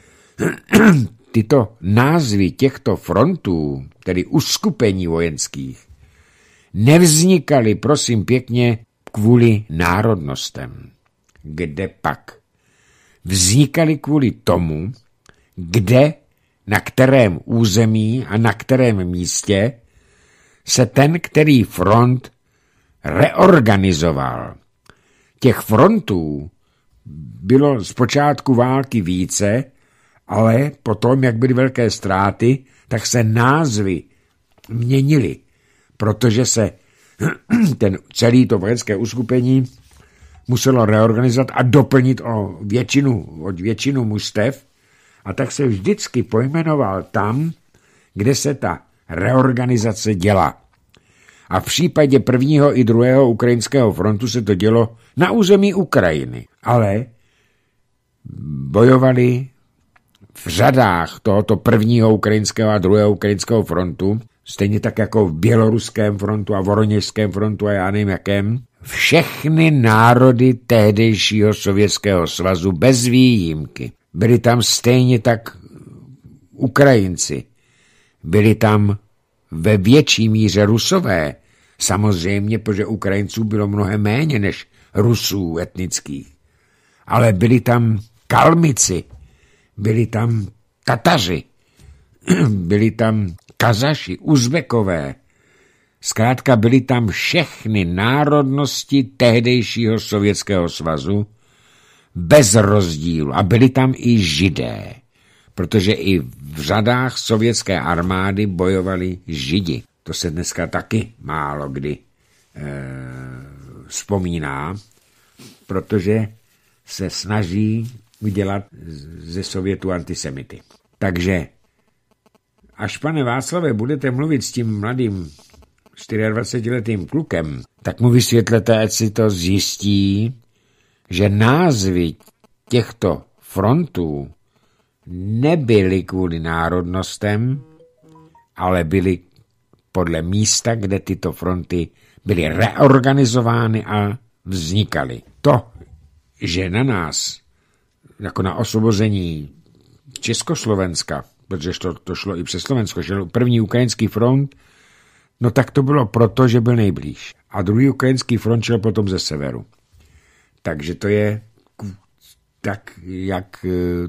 Tyto názvy těchto frontů, tedy uskupení vojenských, nevznikaly, prosím pěkně, kvůli národnostem. Kde pak? Vznikaly kvůli tomu, kde, na kterém území a na kterém místě se ten, který front reorganizoval. Těch frontů bylo z počátku války více, ale potom, jak byly velké ztráty, tak se názvy měnily, protože se ten celý to vojenské uskupení muselo reorganizovat a doplnit o většinu, o většinu mužstev, a tak se vždycky pojmenoval tam, kde se ta reorganizace dělá. A v případě prvního i druhého ukrajinského frontu se to dělo na území Ukrajiny, ale bojovali v řadách tohoto prvního ukrajinského a druhého ukrajinského frontu, stejně tak jako v běloruském frontu a voroněžském frontu a já nevím jakém, všechny národy tehdejšího Sovětského svazu bez výjimky. Byli tam stejně tak Ukrajinci, byli tam ve větší míře Rusové, samozřejmě, protože Ukrajinců bylo mnohem méně než Rusů etnických, ale byli tam Kalmici, byli tam Tataři, byli tam Kazaši, Uzbekové, zkrátka byly tam všechny národnosti tehdejšího Sovětského svazu bez rozdílu a byli tam i Židé, protože i v řadách sovětské armády bojovali Židi. To se dneska taky málo kdy e, vzpomíná, protože se snaží udělat ze Sovětu antisemity. Takže až, pane Václave, budete mluvit s tím mladým dvacetčtyřletým klukem, tak mu vysvětlete, ať si to zjistí, že názvy těchto frontů nebyly kvůli národnostem, ale byly podle místa, kde tyto fronty byly reorganizovány a vznikaly. To, že na nás, jako na osvobození Československa, protože to, to šlo i přes Slovensko, šel první ukrajinský front, no tak to bylo proto, že byl nejblíž. A druhý ukrajinský front šel potom ze severu. Takže to je tak, jak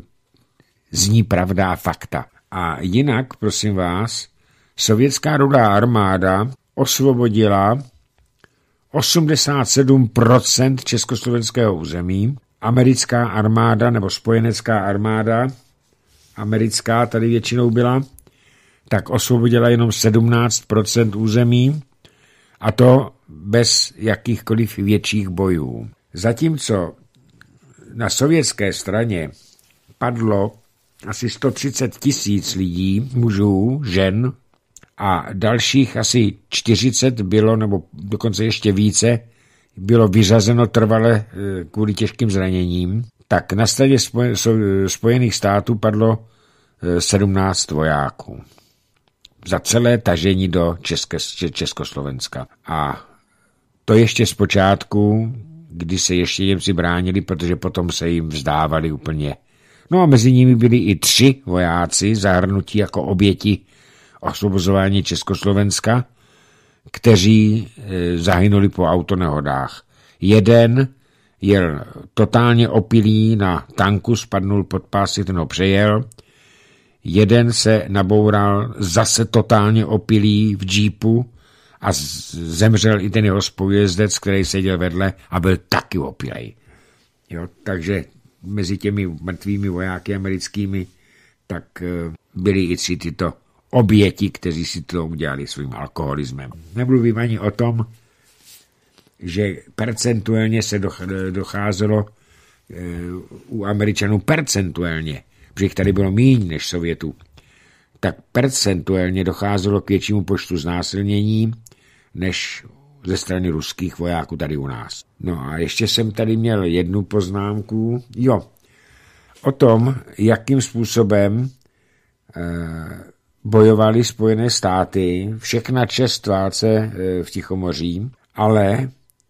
zní pravda a fakta. A jinak, prosím vás, sovětská Rudá armáda osvobodila osmdesát sedm procent československého území, americká armáda nebo spojenecká armáda, americká tady většinou byla, tak osvobodila jenom sedmnáct procent území, a to bez jakýchkoliv větších bojů. Zatímco na sovětské straně padlo asi sto třicet tisíc lidí, mužů, žen a dalších asi čtyřicet bylo, nebo dokonce ještě více, bylo vyřazeno trvale kvůli těžkým zraněním, tak na straně Spojených států padlo sedmnáct vojáků za celé tažení do České, Československa. A to ještě zpočátku, kdy se ještě Němci bránili, protože potom se jim vzdávali úplně. No a mezi nimi byli i tři vojáci zahrnutí jako oběti osvobozování Československa, kteří e, zahynuli po autonehodách. Jeden jel totálně opilý na tanku, spadnul pod pásy, ten ho přejel. Jeden se naboural zase totálně opilý v džípu a zemřel i ten jeho spolujezdec, který seděl vedle a byl taky opilej. Jo, takže mezi těmi mrtvými vojáky americkými tak byli i tři tyto oběti, kteří si to udělali svým alkoholismem. Nemluvím ani o tom, že percentuálně se docházelo u Američanů percentuálně, protože jich tady bylo míň než Sovětů, tak percentuálně docházelo k většímu počtu znásilnění než ze strany ruských vojáků tady u nás. No a ještě jsem tady měl jednu poznámku, jo, o tom, jakým způsobem eh, bojovali Spojené státy, všechna čest válce eh, v Tichomoří, ale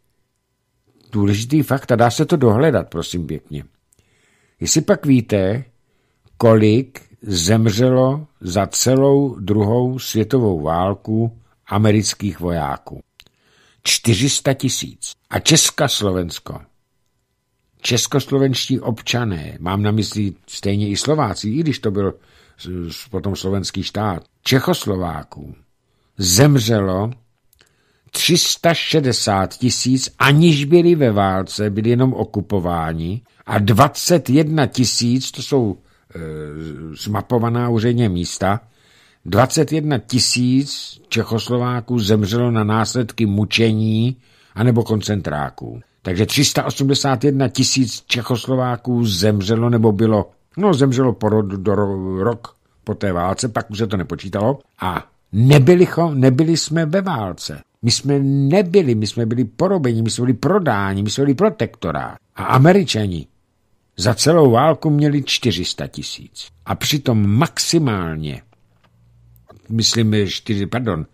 důležitý fakt, a dá se to dohledat, prosím pěkně. Jestli pak víte, kolik zemřelo za celou druhou světovou válku amerických vojáků. čtyři sta tisíc. A Československo, českoslovenští občané, mám na mysli stejně i Slováci, i když to byl potom slovenský štát, Čechoslováků, zemřelo tři sta šedesát tisíc, aniž byli ve válce, byli jenom okupováni, a dvacet jedna tisíc, to jsou e, zmapovaná úředně místa, dvacet jedna tisíc Čechoslováků zemřelo na následky mučení anebo koncentráků. Takže tři sta osmdesát jedna tisíc Čechoslováků zemřelo nebo bylo, no zemřelo po rok, do rok po té válce, pak už se to nepočítalo, a nebyli, nebyli jsme ve válce. My jsme nebyli, my jsme byli porobeni, my jsme byli prodáni, my jsme byli protektorát. A Američani za celou válku měli čtyři sta tisíc. A přitom maximálně, myslím, čtyři, pardon,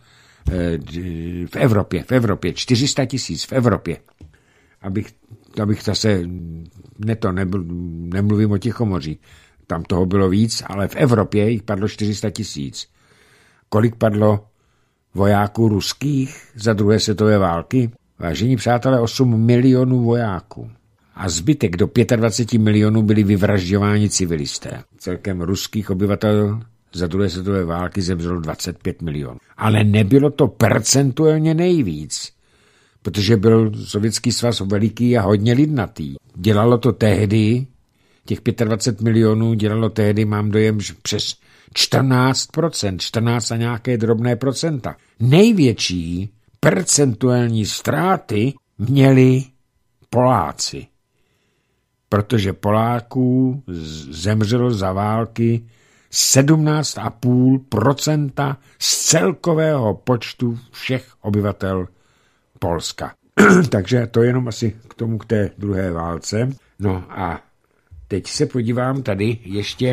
v Evropě, v Evropě, čtyři sta tisíc v Evropě. Abych, abych zase, ne to, nebyl, nemluvím o Tichomoří, tam toho bylo víc, ale v Evropě jich padlo čtyři sta tisíc. Kolik padlo vojáků ruských za druhé světové války? Vážení přátelé, osm milionů vojáků. A zbytek do dvacet pět milionů byli vyvražďováni civilisté. Celkem ruských obyvatel za druhé světové války zemřelo dvacet pět milionů. Ale nebylo to percentuálně nejvíc, protože byl Sovětský svaz veliký a hodně lidnatý. Dělalo to tehdy, těch dvacet pět milionů dělalo tehdy, mám dojem, přes čtrnáct procent, čtrnáct a nějaké drobné procenta. Největší percentuální ztráty měli Poláci, protože Poláků zemřelo za války sedmnáct celá pět procenta z celkového počtu všech obyvatel Polska. Takže to jenom asi k tomu, k té druhé válce. No a teď se podívám tady ještě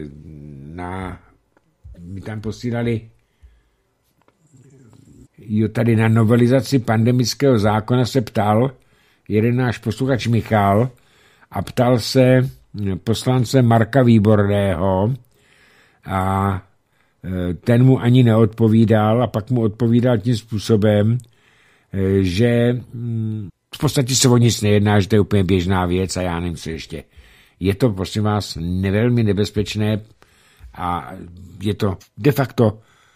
na, mi tam posílali, jo, tady na novelizaci pandemického zákona se ptal jeden náš posluchač Michal a ptal se poslance Marka Výborného a ten mu ani neodpovídal a pak mu odpovídal tím způsobem, že v podstatě se o nic nejedná, že to je úplně běžná věc a já nevím, co ještě. Je to, prosím vás, nevelmi nebezpečné a je to de facto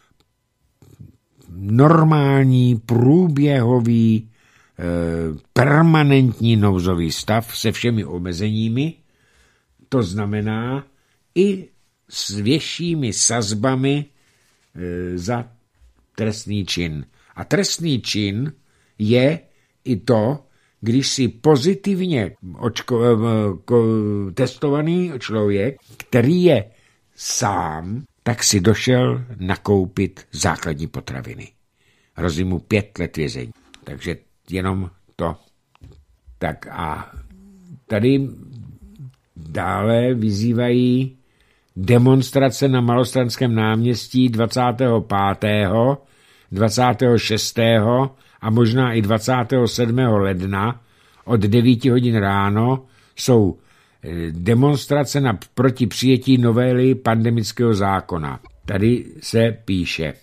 normální, průběhový, permanentní nouzový stav se všemi omezeními, to znamená i s většími sazbami za trestný čin. A trestný čin je i to, když si pozitivně očko, ko, testovaný člověk, který je sám, tak si došel nakoupit základní potraviny. Hrozí mu pět let vězení. Takže jenom to. Tak a tady dále vyzývají demonstrace na Malostranském náměstí dvacátého pátého, dvacátého šestého a možná i dvacátého sedmého ledna od devíti hodin ráno jsou demonstrace na, proti přijetí novely pandemického zákona. Tady se píše.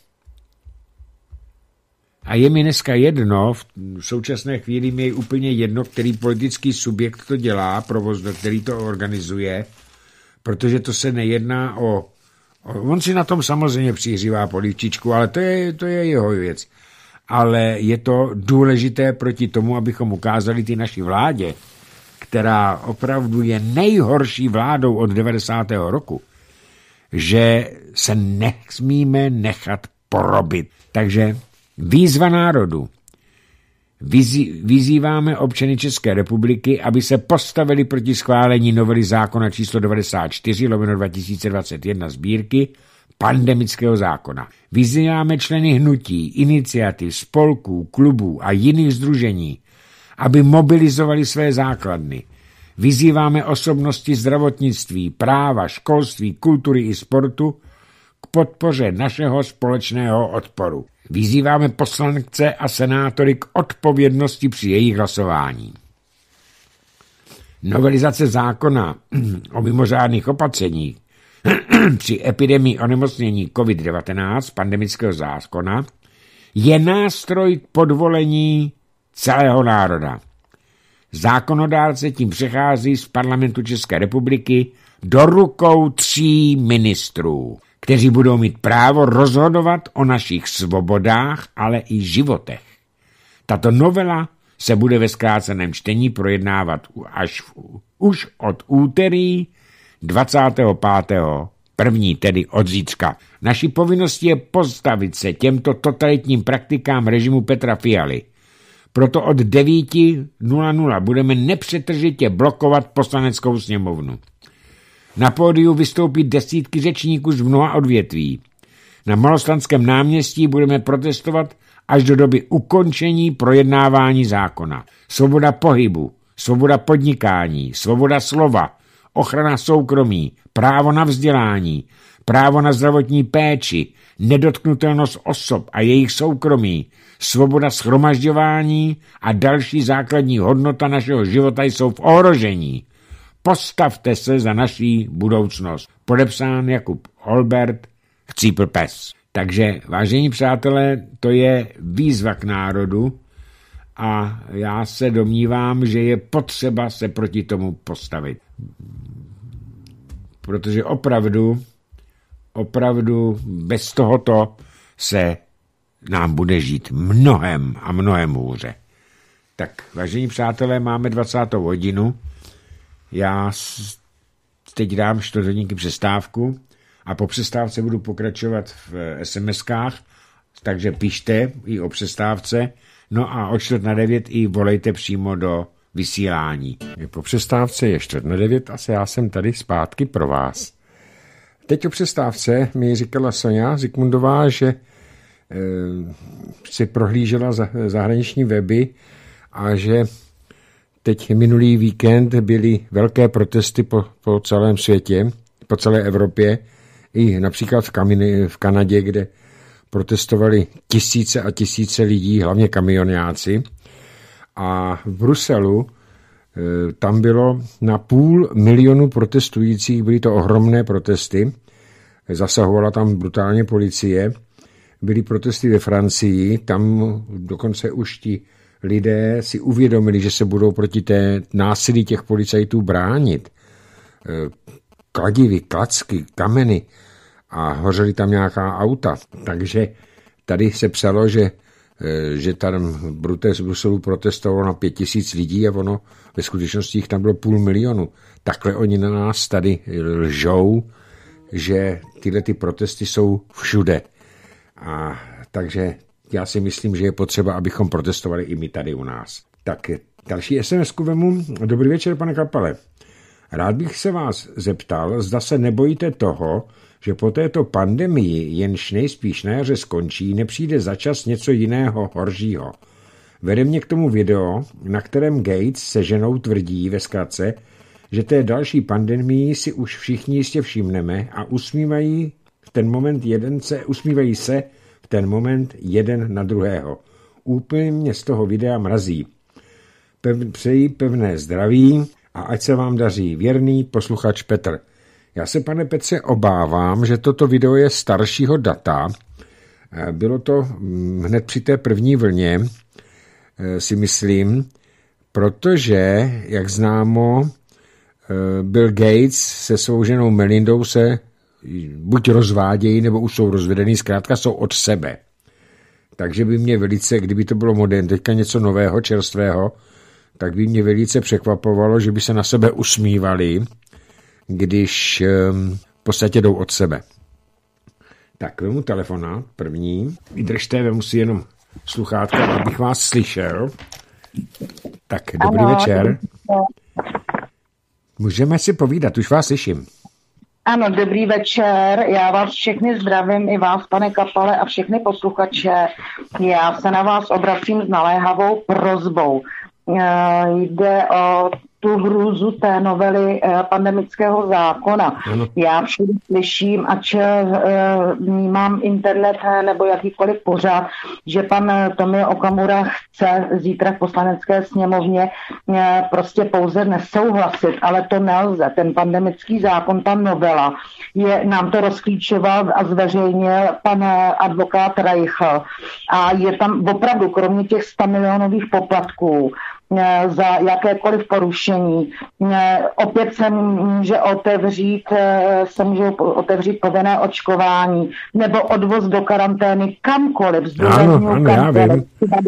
A je mi dneska jedno, v současné chvíli mi je úplně jedno, který politický subjekt to dělá, provoz, který to organizuje, protože to se nejedná o, o... On si na tom samozřejmě přihřívá polivčičku, ale to je, to je jeho věc. Ale je to důležité proti tomu, abychom ukázali ty naší vládě, která opravdu je nejhorší vládou od devadesátého roku, že se nesmíme nechat porobit. Takže výzva národu. Vyzý, vyzýváme občany České republiky, aby se postavili proti schválení novely zákona číslo devadesát čtyři lomeno dva tisíce dvacet jedna sbírky pandemického zákona. Vyzýváme členy hnutí, iniciativ, spolků, klubů a jiných sdružení, aby mobilizovali své základny. Vyzýváme osobnosti zdravotnictví, práva, školství, kultury i sportu k podpoře našeho společného odporu. Vyzýváme poslance a senátory k odpovědnosti při jejich hlasování. Novelizace zákona o mimořádných opatřeních při epidemii onemocnění covid devatenáct pandemického zákona je nástroj k podvolení celého národa. Zákonodárce tím přechází z parlamentu České republiky do rukou tří ministrů, kteří budou mít právo rozhodovat o našich svobodách, ale i životech. Tato novela se bude ve zkráceném čtení projednávat až v, už od úterý dvacátého pátého první, tedy od zítřka. Naší povinností je postavit se těmto totalitním praktikám režimu Petra Fialy. Proto od devět nula nula budeme nepřetržitě blokovat poslaneckou sněmovnu. Na pódiu vystoupí desítky řečníků z mnoha odvětví. Na Malostranském náměstí budeme protestovat až do doby ukončení projednávání zákona. Svoboda pohybu, svoboda podnikání, svoboda slova, ochrana soukromí, právo na vzdělání, právo na zdravotní péči, nedotknutelnost osob a jejich soukromí, svoboda shromažďování a další základní hodnota našeho života jsou v ohrožení. Postavte se za naší budoucnost. Podepsán Jakub Olbert, Chcípl pes. Takže, vážení přátelé, to je výzva k národu a já se domnívám, že je potřeba se proti tomu postavit. Protože opravdu, opravdu bez tohoto se nám bude žít mnohem a mnohem hůře. Tak, vážení přátelé, máme dvacátou hodinu. Já teď dám čtvrthodinky přestávku a po přestávce budu pokračovat v es em eskách, takže pište i o přestávce, no a o čtvrt na devět i volejte přímo do vysílání. Po přestávce je čtvrt na devět a já jsem tady zpátky pro vás. Teď o přestávce mi říkala Sonja Zikmundová, že e, si prohlížela za, zahraniční weby a že teď minulý víkend byly velké protesty po, po celém světě, po celé Evropě, i například v, Kamini, v Kanadě, kde protestovali tisíce a tisíce lidí, hlavně kamionáci. A v Bruselu e, tam bylo na půl milionu protestujících, byly to ohromné protesty, zasahovala tam brutálně policie, byly protesty ve Francii, tam dokonce už ti lidé si uvědomili, že se budou proti té násilí těch policajtů bránit. Kladivy, klacky, kameny a hořely tam nějaká auta. Takže tady se psalo, že, že tam z Bruselu protestovalo na pět tisíc lidí a ono ve skutečnosti jich tam bylo půl milionu. Takhle oni na nás tady lžou, že tyhle ty protesty jsou všude. A takže já si myslím, že je potřeba, abychom protestovali i my tady u nás. Tak další es em esku vemu. Dobrý večer, pane Kapale. Rád bych se vás zeptal, zda se nebojíte toho, že po této pandemii, jenž nejspíš na jaře skončí, nepřijde začas něco jiného, horšího. Vede mě k tomu video, na kterém Gates se ženou tvrdí ve zkratce, že té další pandemii si už všichni jistě všimneme a usmívají v ten moment jeden se, usmívají se v ten moment jeden na druhého. Úplně mě z toho videa mrazí. Pev, přeji pevné zdraví a ať se vám daří. Věrný posluchač Petr. Já se, pane Petře, obávám, že toto video je staršího data. Bylo to hned při té první vlně, si myslím, protože, jak známo, Bill Gates se svou ženou Melindou se buď rozvádějí, nebo už jsou rozvedený, zkrátka jsou od sebe. Takže by mě velice, kdyby to bylo moderní, teďka něco nového, čerstvého, tak by mě velice překvapovalo, že by se na sebe usmívali, když v podstatě jdou od sebe. Tak, vemu telefona, první. Vydržte, vemu si jenom sluchátka, abych vás slyšel. Tak, dobrý ano, večer. Můžeme si povídat, už vás slyším. Ano, dobrý večer, já vás všechny zdravím, i vás, pane Kapale, a všechny posluchače. Já se na vás obracím s naléhavou prosbou. Jde o tu hrůzu té novely pandemického zákona. Ano. Já všude slyším, ač vnímám internet nebo jakýkoliv pořád, že pan Tomio Okamura chce zítra v poslanecké sněmovně prostě pouze nesouhlasit, ale to nelze. Ten pandemický zákon, ta novela, je, nám to rozklíčoval a zveřejnil pan advokát Reichl. A je tam opravdu, kromě těch sto milionových poplatků, za jakékoliv porušení. Opět se může otevřít, se můžou otevřít povinné očkování nebo odvoz do karantény kamkoliv, zdůrazňuji kamkoliv,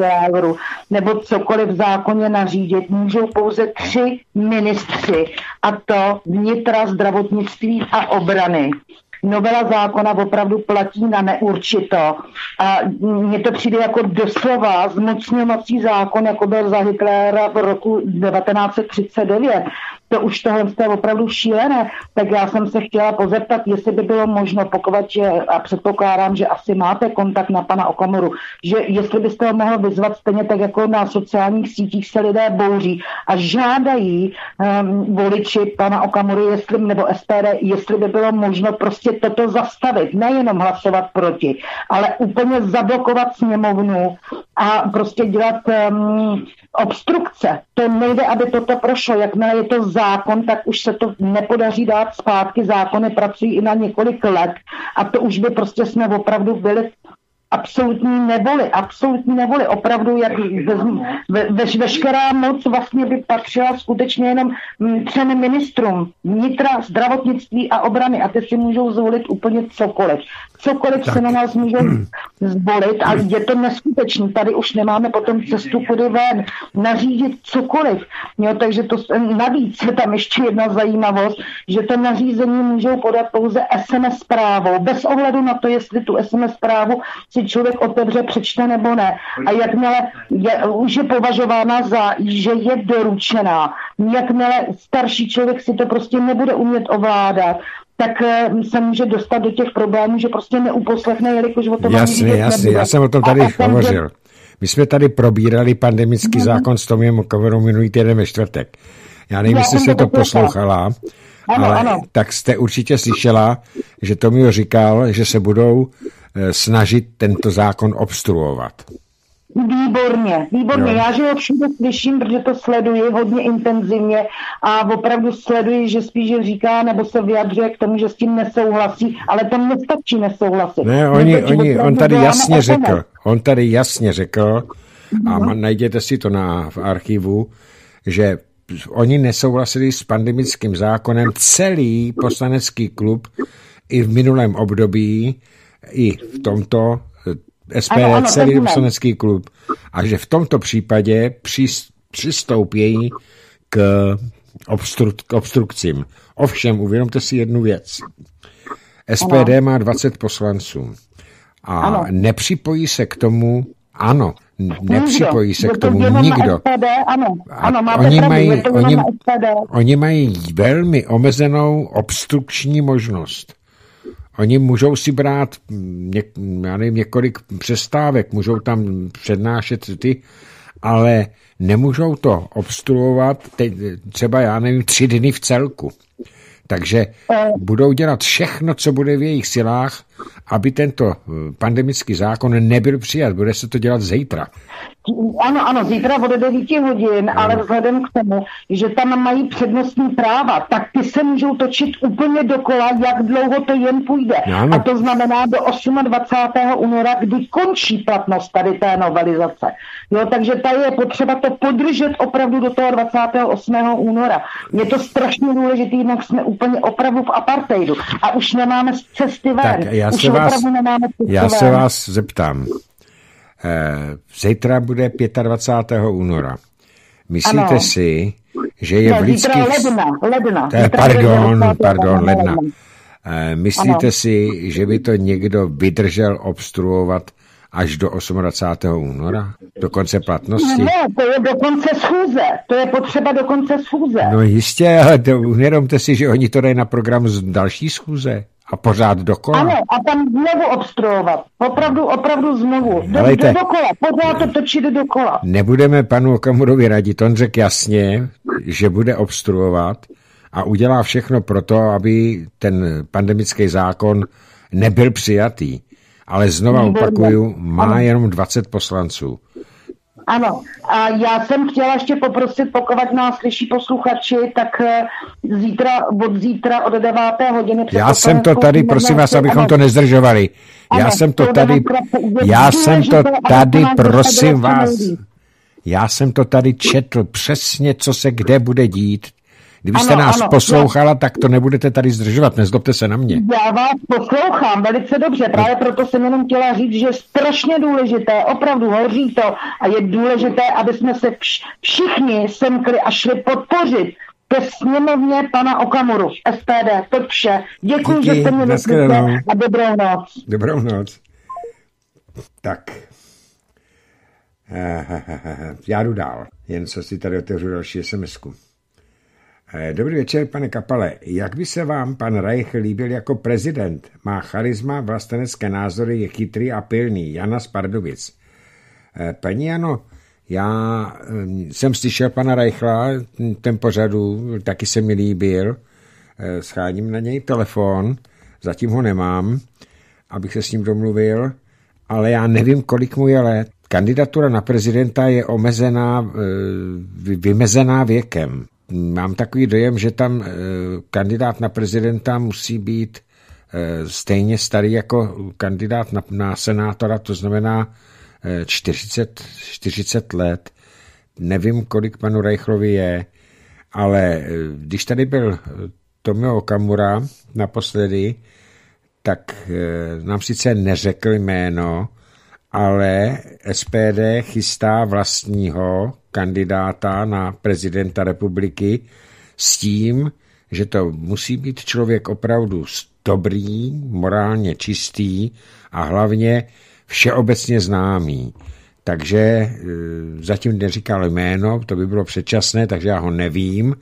nebo cokoliv v zákoně nařídit. Můžou pouze tři ministři, a to vnitra, zdravotnictví a obrany. Novela zákona opravdu platí na neurčito a mně to přijde jako doslova zmocňovací zákon, jako byl za Hitlera v roku devatenáct set třicet devět. To už tohle je opravdu šílené. Tak já jsem se chtěla pozeptat, jestli by bylo možno, pokud, a předpokládám, že asi máte kontakt na pana Okamuru, že jestli byste ho mohl vyzvat stejně tak, jako na sociálních sítích se lidé bouří a žádají um, voliči pana Okamury, jestli, nebo S P D, jestli by bylo možno prostě toto zastavit, nejenom hlasovat proti, ale úplně zablokovat sněmovnu a prostě dělat um, obstrukce. To nejde, aby toto prošlo. Jakmile je to zákon, tak už se to nepodaří dát zpátky. Zákony pracují i na několik let a to už by prostě jsme opravdu byli absolutní nevoli, absolutní nevoli. Opravdu, jak ve, ve, veškerá moc vlastně by patřila skutečně jenom třem ministrům vnitra, zdravotnictví a obrany a ty si můžou zvolit úplně cokoliv. Cokoliv tak se na nás můžou zvolit a je to neskutečný. Tady už nemáme potom cestu kudy ven. Nařídit cokoliv. Jo, takže to navíc je tam ještě jedna zajímavost, že to nařízení můžou podat pouze S M S zprávou. Bez ohledu na to, jestli tu S M S zprávu si člověk otevře, přečte nebo ne. A jakmile je, už je považována za, že je doručená, jakmile starší člověk si to prostě nebude umět ovládat, tak se může dostat do těch problémů, že prostě neuposlechne, jelikož o tom jasně, jasně, já jsem o tom tady hovořil. My jsme tady probírali pandemický hmm. zákon s Tomiem Okamerou minulý týden ve čtvrtek. Já nevím, jestli jste to poslouchala, ano, ale ano. Tak jste určitě slyšela, že Tomio říkal, že se budou snažit tento zákon obstruovat. Výborně, výborně. Jo. Já, že ho všude slyším, protože to sleduji hodně intenzivně a opravdu sleduji, že spíš říká nebo se vyjadřuje k tomu, že s tím nesouhlasí, ale to nestačí nesouhlasit. Ne, oni, oni, on tady jasně řekl, on tady jasně řekl a no. najděte si to na, v archivu, že oni nesouhlasili s pandemickým zákonem celý poslanecký klub i v minulém období, i v tomto S P D, ano, ano, celý poslanecký klub. A že v tomto případě přistoupí k, obstru, k obstrukcím. Ovšem, uvědomte si jednu věc. S P D ano. má dvacet poslanců. A ano. nepřipojí se k tomu, ano, nepřipojí se k tomu nikdo. Ano, ano, máte oni, pravdu, mají, je to oni, na S P D. oni mají velmi omezenou obstrukční možnost. Oni můžou si brát něk, já nevím, několik přestávek, můžou tam přednášet ty, ale nemůžou to obstruovat teď, třeba, já nevím, tři dny v celku. Takže budou dělat všechno, co bude v jejich silách, aby tento pandemický zákon nebyl přijat. Bude se to dělat zítra. Ano, ano, zítra bude devět hodin, ano. Ale vzhledem k tomu, že tam mají přednostní práva, tak ty se můžou točit úplně dokola, jak dlouho to jen půjde. Ano. A to znamená do dvacátého osmého února, kdy končí platnost tady té novelizace. Jo, takže tady je potřeba to podržet opravdu do toho dvacátého osmého února. Je to strašně důležitý, jinak jsme úplně opravdu v apartheidu. A už nemáme z cesty ven. Tak já už se vás, nemáme cesty já ven. se vás zeptám. Zítra bude dvacátého pátého února. Myslíte ano. si, že je v lidských... ledna, ledna. Pardon, pardon, ledna. Myslíte ano. si, že by to někdo vydržel obstruovat až do dvacátého osmého února? Do konce platnosti? Ne, to je do konce schůze. To je potřeba do konce schůze. No jistě, ale to, uvědomte si, že oni to dají na program z další schůze. A pořád dokola. Ano, a tam znovu obstruovat. Opravdu, opravdu znovu. Do, do dokola, pořád to točit dokola. Nebudeme panu Okamurovi radit. On řekl jasně, že bude obstruovat a udělá všechno pro to, aby ten pandemický zákon nebyl přijatý. Ale znova opakuju, má ano. jenom dvacet poslanců. Ano, a já jsem chtěla ještě poprosit, pokud nás slyší posluchači, tak zítra, od zítra od deváté hodiny... Já jsem to tady, prosím vás, abychom to nezdržovali. Já jsem to tady, já jsem to tady, prosím vás, já jsem to tady četl přesně, co se kde bude dít. Kdybyste ano, nás ano, poslouchala, já... tak to nebudete tady zdržovat, nezlobte se na mě. Já vás poslouchám velice dobře, právě proto jsem jenom chtěla říct, že je strašně důležité, opravdu hoří to a je důležité, aby jsme se vš- všichni semkli a šli podpořit ke sněmovně pana Okamuru, S P D, to vše. Děkuji, Díky, že jste mě vyslyšeli a dobrou noc. Dobrou noc. Tak. Já jdu dál, jen co si tady otevřu další es em esku. Dobrý večer, pane Kapale. Jak by se vám pan Reich líbil jako prezident? Má charisma, vlastenecké názory, je chytrý a pilný. Jana z Pardubic. Paní Jano, já jsem slyšel pana Reichla, ten pořadu, taky se mi líbil. Scháním na něj telefon, zatím ho nemám, abych se s ním domluvil, ale já nevím, kolik mu je let. Kandidatura na prezidenta je omezená, vymezená věkem. Mám takový dojem, že tam e, kandidát na prezidenta musí být e, stejně starý jako kandidát na, na senátora, to znamená e, čtyřicet, čtyřicet let. Nevím, kolik panu Reichlovi je, ale e, když tady byl Tomio Okamura naposledy, tak e, nám sice neřekl jméno, ale S P D chystá vlastního kandidáta na prezidenta republiky s tím, že to musí být člověk opravdu dobrý, morálně čistý a hlavně všeobecně známý. Takže e, zatím neříkal jméno, to by bylo předčasné, takže já ho nevím,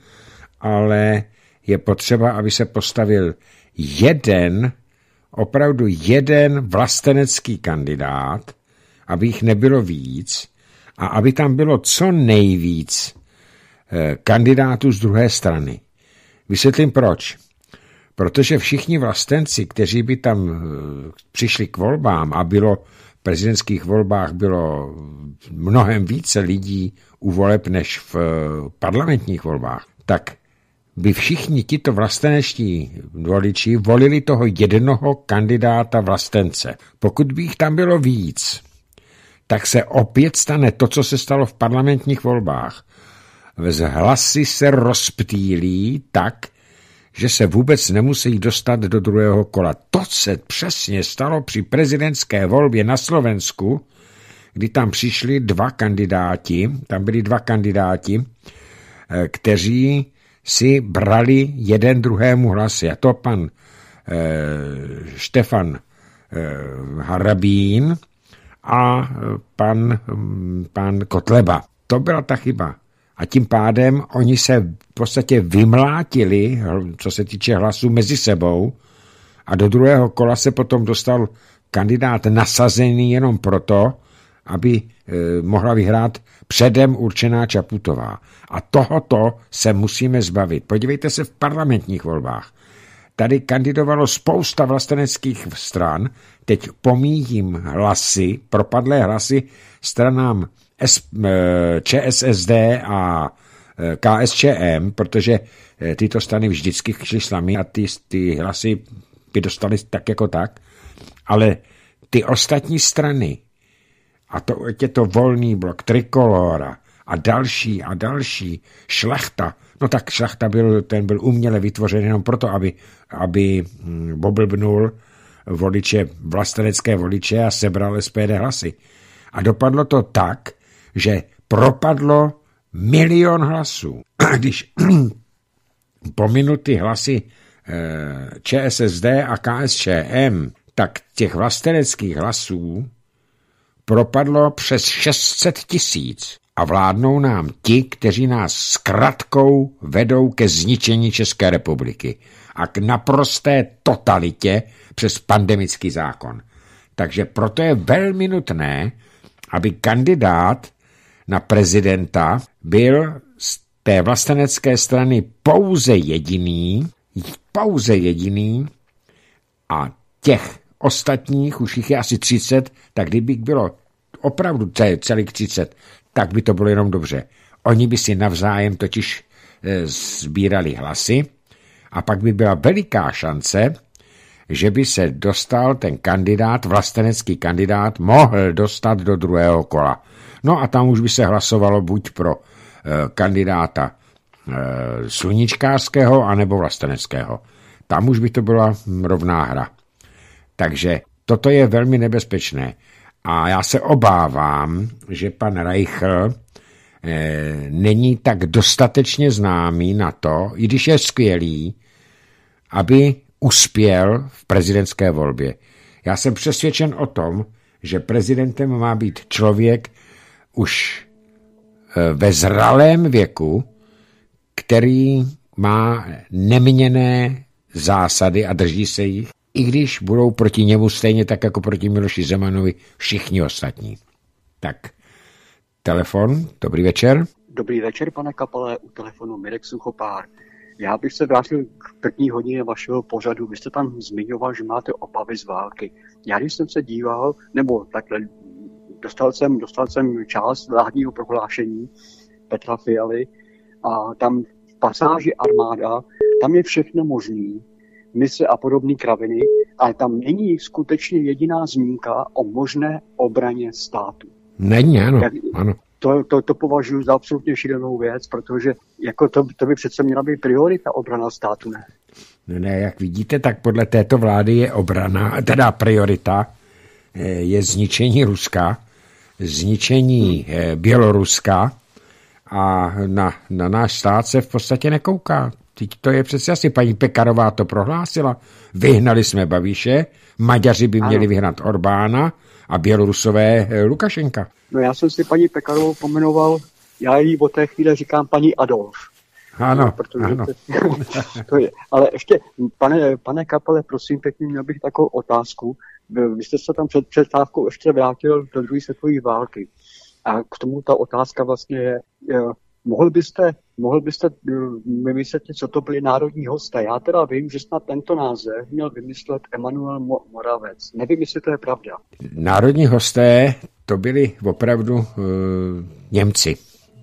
ale je potřeba, aby se postavil jeden, opravdu jeden vlastenecký kandidát, aby jich nebylo víc a aby tam bylo co nejvíc eh, kandidátů z druhé strany. Vysvětlím proč. Protože všichni vlastenci, kteří by tam eh, přišli k volbám a bylo v prezidentských volbách bylo mnohem více lidí u voleb než v eh, parlamentních volbách, tak by všichni tito vlastenečtí voliči volili toho jednoho kandidáta vlastence. Pokud by jich tam bylo víc, tak se opět stane to, co se stalo v parlamentních volbách. Hlasy se rozptýlí tak, že se vůbec nemusí dostat do druhého kola. To se přesně stalo při prezidentské volbě na Slovensku, kdy tam přišli dva kandidáti, tam byli dva kandidáti, kteří si brali jeden druhému hlasy. A to pan eh, Štefan eh, Harabín a pan, pan Kotleba. To byla ta chyba. A tím pádem oni se v podstatě vymlátili, co se týče hlasů, mezi sebou a do druhého kola se potom dostal kandidát nasazený jenom proto, aby e, mohla vyhrát předem určená Čaputová. A tohoto se musíme zbavit. Podívejte se v parlamentních volbách. Tady kandidovalo spousta vlasteneckých stran, teď pomíjím hlasy, propadlé hlasy stranám ČSSD a KSČM, protože tyto strany vždycky šly slamy a ty, ty hlasy by dostali tak jako tak, ale ty ostatní strany, a to je to Volný blok, Trikolóra a další a další, Šlachta, no tak Šlachta byl, ten byl uměle vytvořen jenom proto, aby, aby oblbnul voliče, vlastenecké voliče a sebral S P D hlasy. A dopadlo to tak, že propadlo milion hlasů. Když pominu ty hlasy ČSSD a KSČM, tak těch vlasteneckých hlasů propadlo přes šest set tisíc a vládnou nám ti, kteří nás zkratkou vedou ke zničení České republiky a k naprosté totalitě přes pandemický zákon. Takže proto je velmi nutné, aby kandidát na prezidenta byl z té vlastenecké strany pouze jediný, pouze jediný a těch ostatních, už jich je asi třicet, tak kdyby bylo opravdu celých třicet, tak by to bylo jenom dobře. Oni by si navzájem totiž e, sbírali hlasy a pak by byla veliká šance, že by se dostal ten kandidát, vlastenecký kandidát, mohl dostat do druhého kola. No a tam už by se hlasovalo buď pro e, kandidáta e, sluníčkářského, anebo vlasteneckého. Tam už by to byla rovná hra. Takže toto je velmi nebezpečné. A já se obávám, že pan Reichl e, není tak dostatečně známý na to, i když je skvělý, aby uspěl v prezidentské volbě. Já jsem přesvědčen o tom, že prezidentem má být člověk už ve zralém věku, který má neměnné zásady a drží se jich, i když budou proti němu stejně tak jako proti Miloši Zemanovi všichni ostatní. Tak, telefon, dobrý večer. Dobrý večer, pane Kapale, u telefonu Mirek Suchopár. Já bych se vrátil k první hodině vašeho pořadu. Vy jste tam zmiňoval, že máte obavy z války. Já když jsem se díval, nebo takhle, dostal jsem, dostal jsem část vládního prohlášení Petra Fialy a tam v pasáži armáda, tam je všechno možný, mise a podobné kraviny, ale tam není skutečně jediná zmínka o možné obraně státu. Není, ano, Jak, ano. To, to, to považuji za absolutně šílenou věc, protože jako to, to by přece měla být priorita obrana státu, ne? Ne, ne, jak vidíte, tak podle této vlády je obrana, teda priorita je zničení Ruska, zničení hmm. Běloruska a na, na náš stát se v podstatě nekouká. Teď to je přece asi, paní Pekarová to prohlásila. Vyhnali jsme Babiše, Maďaři by měli ano. vyhnat Orbána a Bělorusové Lukašenka. No já jsem si paní Pekarovou pomenoval, já jí od té chvíle říkám paní Adolf. Ano, no, protože ano. To, to je. Ale ještě, pane, pane Kapele, prosím pěkně, měl bych takovou otázku. Vy jste se tam před přestávkou ještě vrátil do druhé světové války. A k tomu ta otázka vlastně je, je mohl byste, mohl byste vymyslet, co to byli národní hosté. Já teda vím, že snad tento název měl vymyslet Emanuel Moravec. Nevím, jestli to je pravda. Národní hosté, to byli opravdu uh, Němci.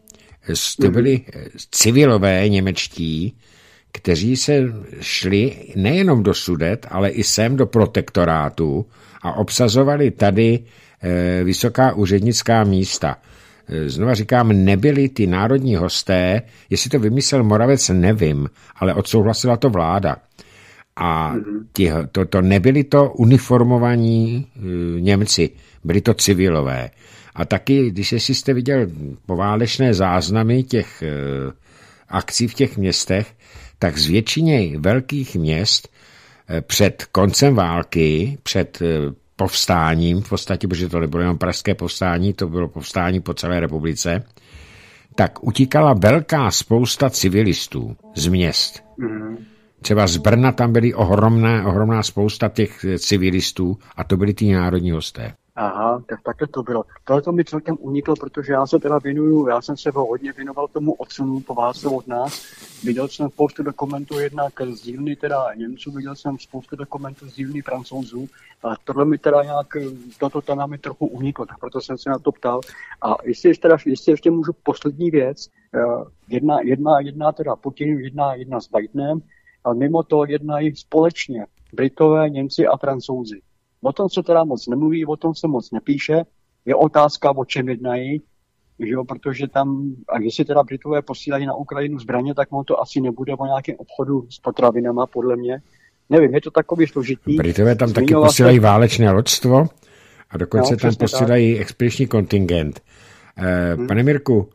To byli mm-hmm. civilové němečtí, kteří se šli nejenom do Sudet, ale i sem do protektorátu a obsazovali tady uh, vysoká úřednická místa. Znova říkám, nebyli ty národní hosté, jestli to vymyslel Moravec, nevím, ale odsouhlasila to vláda. A ti, to, to nebyli to uniformovaní uh, Němci, byli to civilové. A taky, když jste viděl poválečné záznamy těch uh, akcí v těch městech, tak z většině velkých měst uh, před koncem války, před uh, povstáním, v podstatě, protože to nebylo jenom pražské povstání, to bylo povstání po celé republice, tak utíkala velká spousta civilistů z měst. Mm. Třeba z Brna tam byly ohromná, ohromná spousta těch civilistů a to byli ty národní hosté. Aha, tak takhle to bylo. Tohle to mi celkem uniklo, protože já se teda věnuju, já jsem se hodně věnoval tomu odsunu po válce od nás. Viděl jsem spoustu dokumentů jednak z dílny teda Němců, viděl jsem spoustu dokumentů z dílny Francouzů. A tohle mi teda nějak, toto teda mi trochu uniklo, tak proto jsem se na to ptal. A jestli ještě, teda, jestli ještě můžu poslední věc, jedna, jedna, jedna teda Putin, jedna, jedna s Bidenem, ale mimo to jednají společně Britové, Němci a Francouzi. O tom se teda moc nemluví, o tom se moc nepíše. Je otázka, o čem jednají, že jo, protože tam, a jestli teda Britové posílají na Ukrajinu zbraně, tak mu to asi nebude o nějakém obchodu s potravinama, podle mě. Nevím, je to takový složitý. Britové tam taky posílají se válečné loďstvo a dokonce no, tam posílají tak. expediční kontingent. Eh, hmm. Pane Mirku,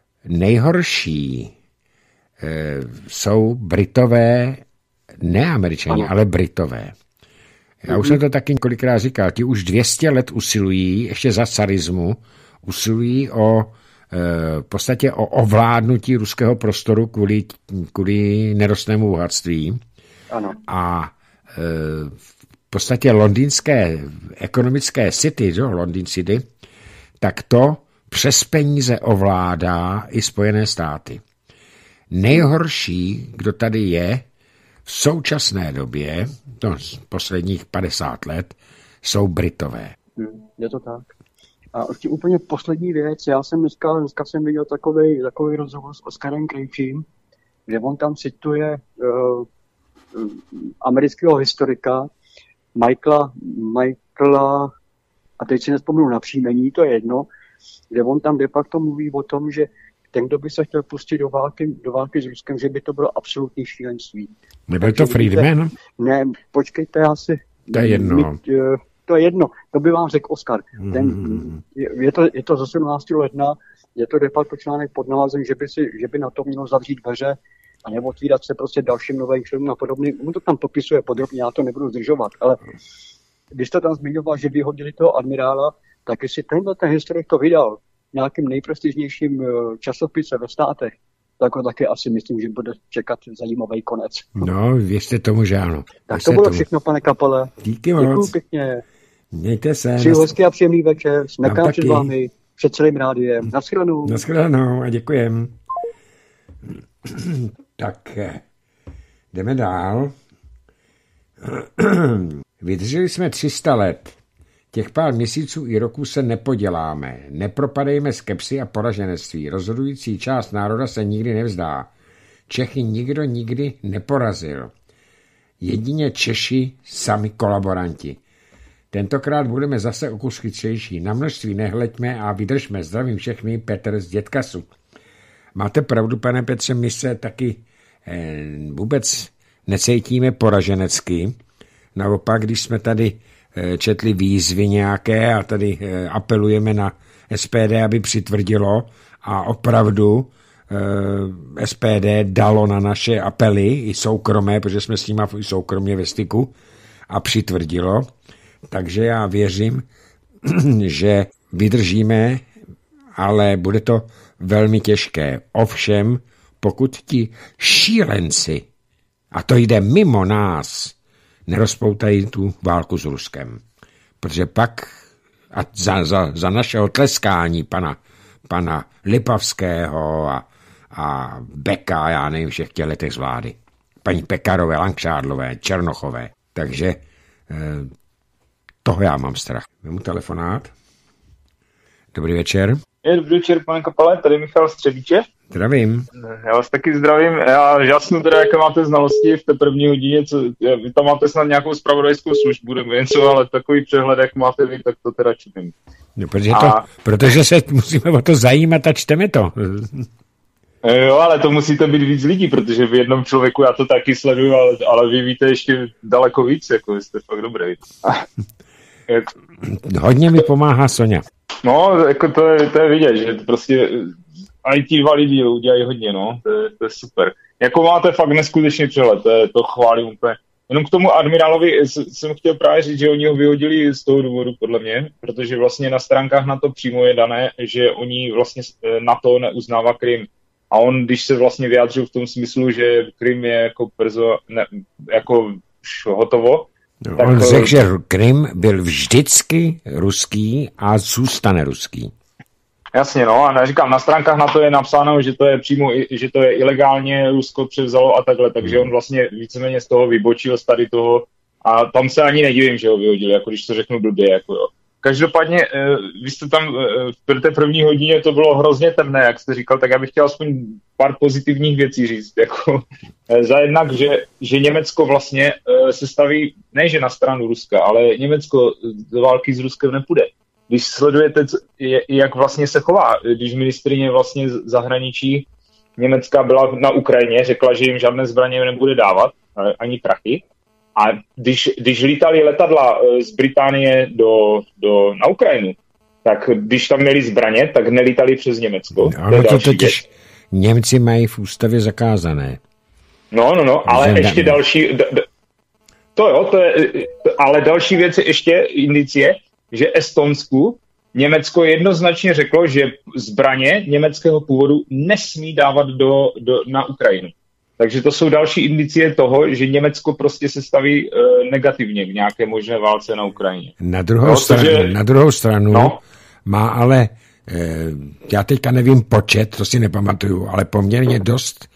nejhorší eh, jsou Britové, ne Američani, ano. ale Britové. Já už jsem to taky několikrát říkal, ti už dvě stě let usilují, ještě za carismu, usilují o v podstatě o ovládnutí ruského prostoru kvůli, kvůli nerostnému bohatství. Ano. A v podstatě londýnské ekonomické city, jo, Londýn City, tak to přes peníze ovládá i Spojené státy. Nejhorší, kdo tady je, v současné době, no, z posledních padesát let, jsou Britové. Hmm, je to tak. A ještě úplně poslední věc, já jsem dneska, dneska jsem viděl takový, takový rozhovor s Oskarem Krejčím, kde on tam cituje uh, uh, amerického historika Michaela, Michaela, a teď si nespomenu na příjmení, to je jedno, kde on tam de facto mluví o tom, že ten, kdo by se chtěl pustit do války, do války s Ruskem, že by to bylo absolutní šílenství. Nebyl to Friedman? Ne, počkejte, já si... To je jedno. Mít, to je jedno, to by vám řekl Oskar. Ten, mm. je, to, je to ze sedmnáctého ledna, je to de facto článek pod názvem, že by, si, že by na to mělo zavřít dveře a nebo otvírat se prostě dalším novým členům a podobně. On to tam popisuje podrobně, já to nebudu zdržovat, ale když to tam zmiňoval, že vyhodili toho admirála, tak jestli tenhle ten historik to vydal nějakým nejprestižnějším časopise ve státech, tak ho taky asi myslím, že bude čekat zajímavý konec. No, věřte tomu, že ano. Tak to bylo tomu. Všechno, pane Kapale. Díky moc. Děkuju pěkně. Mějte se. Přeju hezký a příjemný večer. Smekám před vámi, před celým rádiem. Naschledanou. Naschledanou a děkujem. Tak, jdeme dál. Vydrželi jsme tři sta let. Těch pár měsíců i roků se nepoděláme. Nepropadejme skepsy a poraženectví. Rozhodující část národa se nikdy nevzdá. Čechy nikdo nikdy neporazil. Jedině Češi sami kolaboranti. Tentokrát budeme zase o kus chytřejší. Na množství nehleďme a vydržme. Zdravím všechny, Petr z Dětkasu. Máte pravdu, pane Petře, my se taky eh, vůbec necítíme poraženecky. Naopak, když jsme tady eh, četli výzvy nějaké a tady eh, apelujeme na S P D, aby přitvrdilo a opravdu eh, S P D dalo na naše apely i soukromé, protože jsme s nimi i soukromně ve styku a přitvrdilo. Takže já věřím, že vydržíme, ale bude to velmi těžké. Ovšem, pokud ti šílenci, a to jde mimo nás, nerozpoutají tu válku s Ruskem. Protože pak a za, za, za našeho tleskání pana, pana Lipavského a, a Beka, já nevím, všech těch letech z vlády, paní Pekarové, Langšádlové, Černochové. Takže eh, toho já mám strach. Vemu telefonát. Dobrý večer. Je, dobrý večer, pane Kapale, tady Michal Střebíček. Zdravím. Já vás taky zdravím. Já žasnu teda, jaké máte znalosti v té první hodině. Co, vy tam máte snad nějakou zpravodajskou službu nebo něco, ale takový přehled, jak máte vy, tak to teda čtím. No, protože, a... to, protože se musíme o to zajímat a čteme to. Jo, ale to musíte být víc lidí, protože v jednom člověku já to taky sleduju, ale, ale vy víte ještě daleko víc, jako jste fakt dobrý. Jak... Hodně mi pomáhá Soňa. No, jako to je, to je vidět, že to prostě i ti dva lidi udělají hodně, no, to je, to je super. Jako máte fakt neskutečný přehled, to, je, to chválím úplně. Jenom k tomu admirálovi jsem chtěl právě říct, že oni ho vyhodili z toho důvodu, podle mě, protože vlastně na stránkách NATO přímo je dané, že oni vlastně NATO neuznává Krym. A on, když se vlastně vyjádřil v tom smyslu, že Krym je jako perzo, ne, jako už hotovo. No, tak on řekl, že Krym byl vždycky ruský a zůstane ruský. Jasně, no, a říkám, na stránkách NATO je napsáno, že to je přímo, že to je ilegálně, Rusko převzalo a takhle, takže on vlastně víceméně z toho vybočil z tady toho a tam se ani nedivím, že ho vyhodili, jako když to řeknu blbě, jako jo. Každopádně, vy jste tam v té první hodině to bylo hrozně temné, jak jste říkal, tak já bych chtěl aspoň pár pozitivních věcí říct. Jako, za jednak, že, že Německo vlastně se staví, ne že na stranu Ruska, ale Německo do války s Ruskem nepůjde. Když sledujete, jak vlastně se chová, když ministryně vlastně zahraničí Německa byla na Ukrajině, řekla, že jim žádné zbraně nebude dávat, ani prachy. A když, když lítali letadla z Británie do, do, na Ukrajinu, tak když tam měli zbraně, tak nelítali přes Německo. No, to, to totiž Němci mají v ústavě zakázané. No, no, no, ale Zem ještě další... D, d, to jo, to je... Ale další věc je ještě indicie, že Estonsku Německo jednoznačně řeklo, že zbraně německého původu nesmí dávat do, do, na Ukrajinu. Takže to jsou další indicie toho, že Německo prostě se staví e, negativně k nějaké možné válce na Ukrajině. Na druhou, no, stranu, že... na druhou stranu no. má ale, e, já teďka nevím počet, to si nepamatuju, ale poměrně dost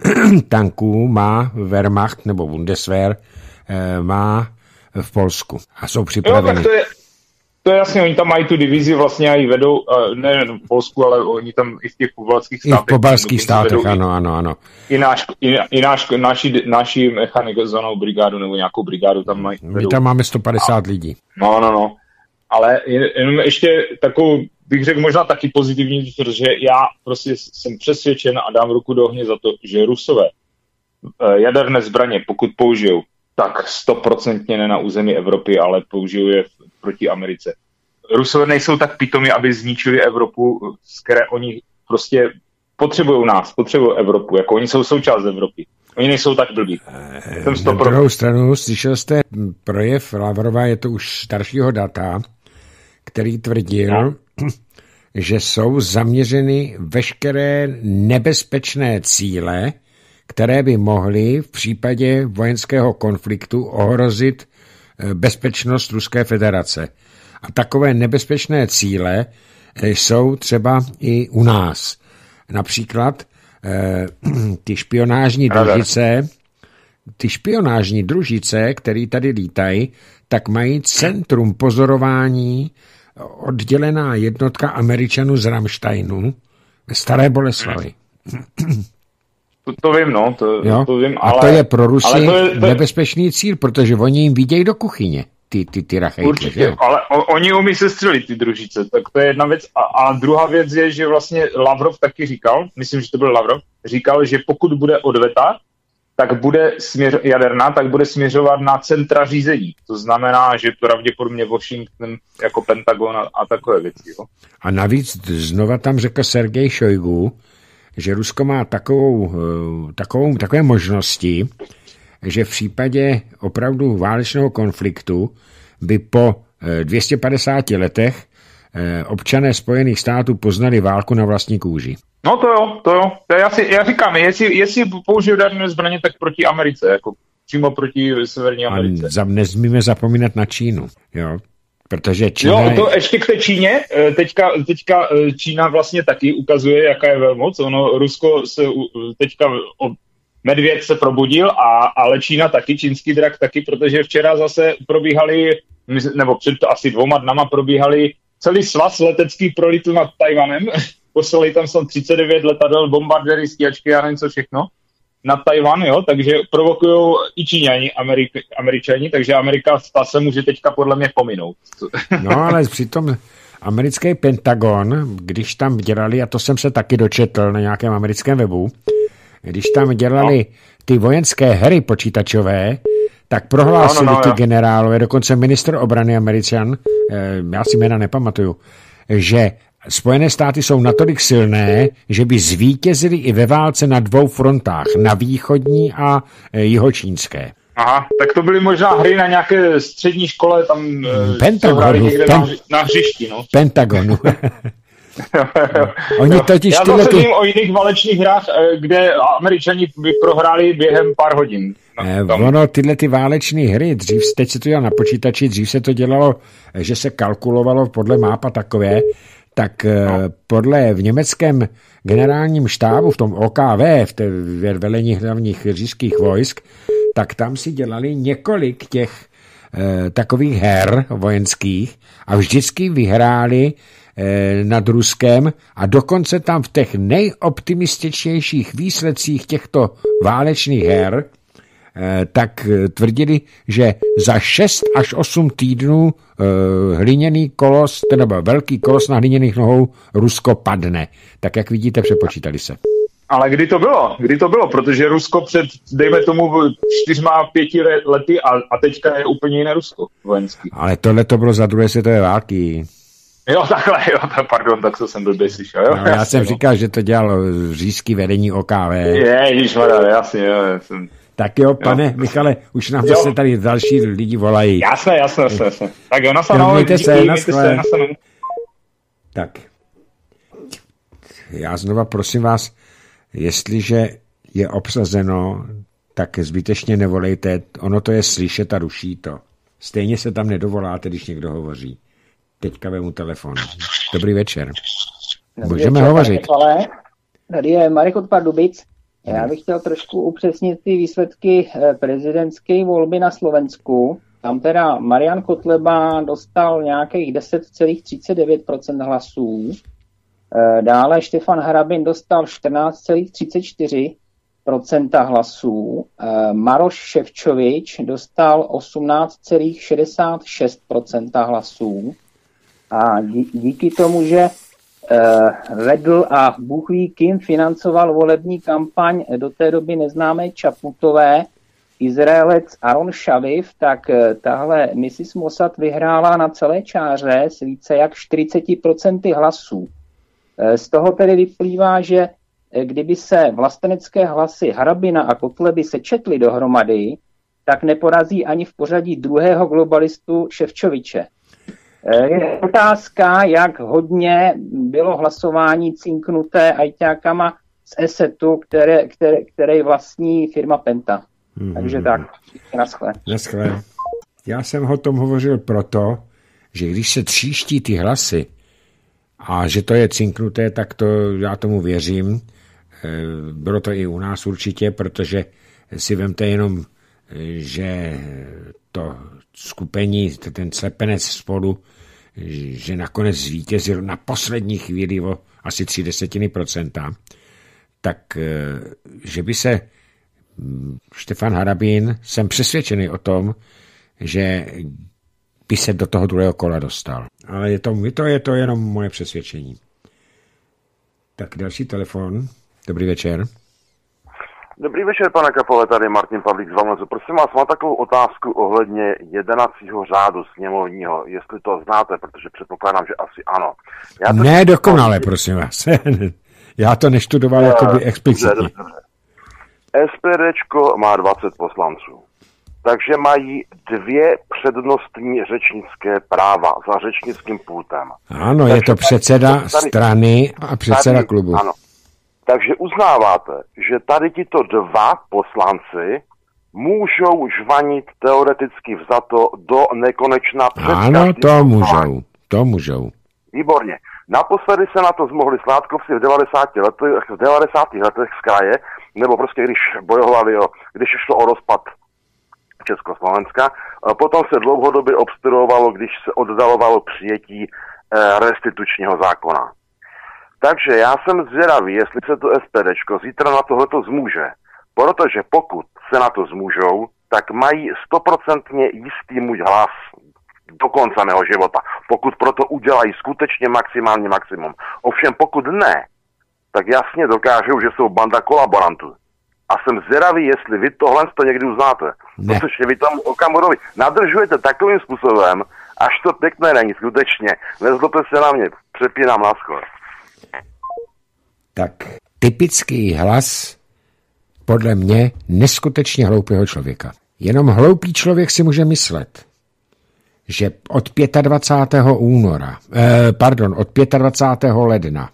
tanků má Wehrmacht nebo Bundeswehr e, má v Polsku a jsou připraveni. Jo, To je jasně, oni tam mají tu divizi vlastně a ji vedou, ne v Polsku, ale oni tam i v těch pobaltských státech. I v pobaltských státech, ano, ano, ano. I, náš, i, i náš, naši, naši mechanizovanou brigádu nebo nějakou brigádu tam mají. My vedou. Tam máme sto padesát a, lidí. No, no, no. Ale jenom ještě takovou, bych řekl možná taky pozitivní, protože já prostě jsem přesvědčen a dám ruku do ohně za to, že Rusové jaderné zbraně, pokud použijou, tak stoprocentně ne na území Evropy, ale použijou je proti Americe. Rusové nejsou tak pitomi, aby zničili Evropu, z které oni prostě potřebují nás, potřebují Evropu, jako oni jsou součást Evropy. Oni nejsou tak blbí. Na druhou stranu, slyšel jste projev Lavrova, je to už staršího data, který tvrdil, no. že jsou zaměřeny veškeré nebezpečné cíle, které by mohly v případě vojenského konfliktu ohrozit bezpečnost Ruské federace. A takové nebezpečné cíle jsou třeba i u nás. Například eh, ty špionážní družice, ty špionážní družice, které tady lítají, tak mají centrum pozorování, oddělená jednotka Američanů z Ramsteinu ve Staré Boleslavi. To, to vím, no, to, to vím, ale... A to je pro Rusy to je, to... nebezpečný cíl, protože oni jim vidějí do kuchyně, ty, ty, ty rachejky. Určitě, že? Ale o, oni umí se střelit, ty družice, tak to je jedna věc. A, a druhá věc je, že vlastně Lavrov taky říkal, myslím, že to byl Lavrov, říkal, že pokud bude odveta, tak bude směř, jaderná, tak bude směřovat na centra řízení. To znamená, že pravděpodobně Washington jako Pentagon a, a takové věci. Jo? A navíc znova tam řekl Sergej Šojgu, že Rusko má takovou, takovou, takové možnosti, že v případě opravdu válečného konfliktu by po dvě stě padesáti letech občané Spojených států poznali válku na vlastní kůži. No to jo, to jo. To já, si, já říkám, jestli, jestli použiju jaderné zbraně, tak proti Americe, jako přímo proti Severní Americe. A nezmíme zapomínat na Čínu, jo. Protože Čína jo, to ještě k té Číně, teďka, teďka Čína vlastně taky ukazuje, jaká je velmoc. Ono, Rusko se teďka, medvěd se probudil, a, ale Čína taky, čínský drak taky, protože včera zase probíhali, nebo před asi dvouma dnama probíhali celý svaz letecký prolítl nad Tajvanem, poslali tam jsou třicet devět letadel, bombardéry, stíhačky, já nevím co všechno, na Tajvan, jo, takže provokujou i Číňani, Amerik- Američani, takže Amerika ta se může teďka podle mě pominout. No, ale přitom americký Pentagon, když tam dělali, a to jsem se taky dočetl na nějakém americkém webu, když tam dělali no. ty vojenské hry počítačové, tak prohlásili no, no, no, ty generálové, dokonce ministr obrany Američan, já si jména nepamatuju, že Spojené státy jsou natolik silné, že by zvítězili i ve válce na dvou frontách, na východní a jihočínské. Aha, tak to byly možná hry na nějaké střední škole, tam Pentagonu, někde pen... na, na hřišti, no. Pentagonu. Oni totiž Já tyhle zase ty... vím o jiných válečných hrách, kde Američani by prohráli během pár hodin. No, ono, tyhle ty válečné hry, dřív, teď se to dělalo na počítači, dřív se to dělalo, že se kalkulovalo podle mápa takové, tak no. podle v německém generálním štábu, v tom O K V, v té velení hlavních říšských vojsk, tak tam si dělali několik těch eh, takových her vojenských a vždycky vyhráli eh, nad Ruskem a dokonce tam v těch nejoptimističnějších výsledcích těchto válečných her tak tvrdili, že za šest až osm týdnů uh, hliněný kolos, teda velký kolos na hliněných nohou Rusko padne. Tak jak vidíte, přepočítali se. Ale kdy to bylo? Kdy to bylo? Protože Rusko před, dejme tomu, čtyřma, pěti lety a, a teďka je úplně jiné Rusko vojenský. Ale tohle to bylo za druhé světové války. Jo, takhle, jo, pardon, tak to jsem blbě slyšel. Jo? No, já jsem no. říkal, že to dělalo říšský vedení O K V. Je, ježišmarja, jasně, jo, jsem... Tak jo, pane jo. Michale, už nám zase tady další lidi volají. Jasné, jasné, jasné. jasné. Tak jo, nastanou. Mějte se, naschle. Tak. Já znova prosím vás, jestliže je obsazeno, tak zbytečně nevolejte. Ono to je slyšet a ruší to. Stejně se tam nedovoláte, když někdo hovoří. Teďka vemu telefon. Dobrý večer. Dobrý Můžeme večer, hovořit. Tady je Marek od Pardubic. Já bych chtěl trošku upřesnit ty výsledky prezidentské volby na Slovensku. Tam teda Marian Kotleba dostal nějakých deset celá třicet devět procent hlasů. Dále Štefan Harabin dostal čtrnáct celá třicet čtyři procent hlasů. Maroš Ševčovič dostal osmnáct celá šedesát šest procent hlasů. A díky tomu, že vedl a Bůh ví kým financoval volební kampaň do té doby neznámé Čaputové, Izraelec Aron Šaviv, tak tahle missis Mossad vyhrála na celé čáře s více jak čtyřicet procent hlasů. Z toho tedy vyplývá, že kdyby se vlastenecké hlasy Harabina a Kotleby sečetly dohromady, tak neporazí ani v pořadí druhého globalistu Ševčoviče. Je otázka, jak hodně bylo hlasování cinknuté ajťákama z Esetu, které, které, které vlastní firma Penta. Mm-hmm. Takže tak, naschle. Naschle. Já jsem o tom hovořil proto, že když se tříští ty hlasy a že to je cinknuté, tak to já tomu věřím. Bylo to i u nás určitě, protože si vemte jenom, že to skupení, ten slepenec spolu, že nakonec zvítězil na poslední chvíli o asi tři desetiny procenta, tak že by se Štefan Harabin, jsem přesvědčený o tom, že by se do toho druhého kola dostal. Ale je to, to je to jenom moje přesvědčení. Tak další telefon. Dobrý večer. Dobrý večer, pane Kapole, tady Martin Pavlík z Valnezu. Prosím vás, mám takovou otázku ohledně jednacího řádu sněmovního, jestli to znáte, protože předpokládám, že asi ano. Já to ne dokonale, prosím vás. Já to neštudoval uh, jakoby explicitně. SPDčko má dvacet poslanců, takže mají dvě přednostní řečnické práva za řečnickým pultem. Ano, takže je to předseda tady, strany a předseda tady, klubu. Ano. Takže uznáváte, že tady tito dva poslanci můžou žvanit teoreticky vzato do nekonečna před ano, to můžou, to můžou. Výborně. Naposledy se na to zmohli Sládkovci v devadesátých letech, v devadesátých letech z kraje, nebo prostě když bojovali, o, když šlo o rozpad Československa. Potom se dlouhodobě obstruovalo, když se oddalovalo přijetí eh, restitučního zákona. Takže já jsem zvědavý, jestli se to SPDčko zítra na tohleto zmůže. Protože pokud se na to zmůžou, tak mají stoprocentně jistý můj hlas do konce mého života. Pokud proto udělají skutečně maximální maximum. Ovšem pokud ne, tak jasně dokážou, že jsou banda kolaborantů. A jsem zvědavý, jestli vy tohle to někdy uznáte. Ne. Protože vy tam Okamurovi nadržujete takovým způsobem, až to pěkné není skutečně. Nezlobte se na mě, přepínám na skor. Tak typický hlas podle mě neskutečně hloupého člověka. Jenom hloupý člověk si může myslet, že od dvacátého pátého února, eh, pardon, od dvacátého pátého ledna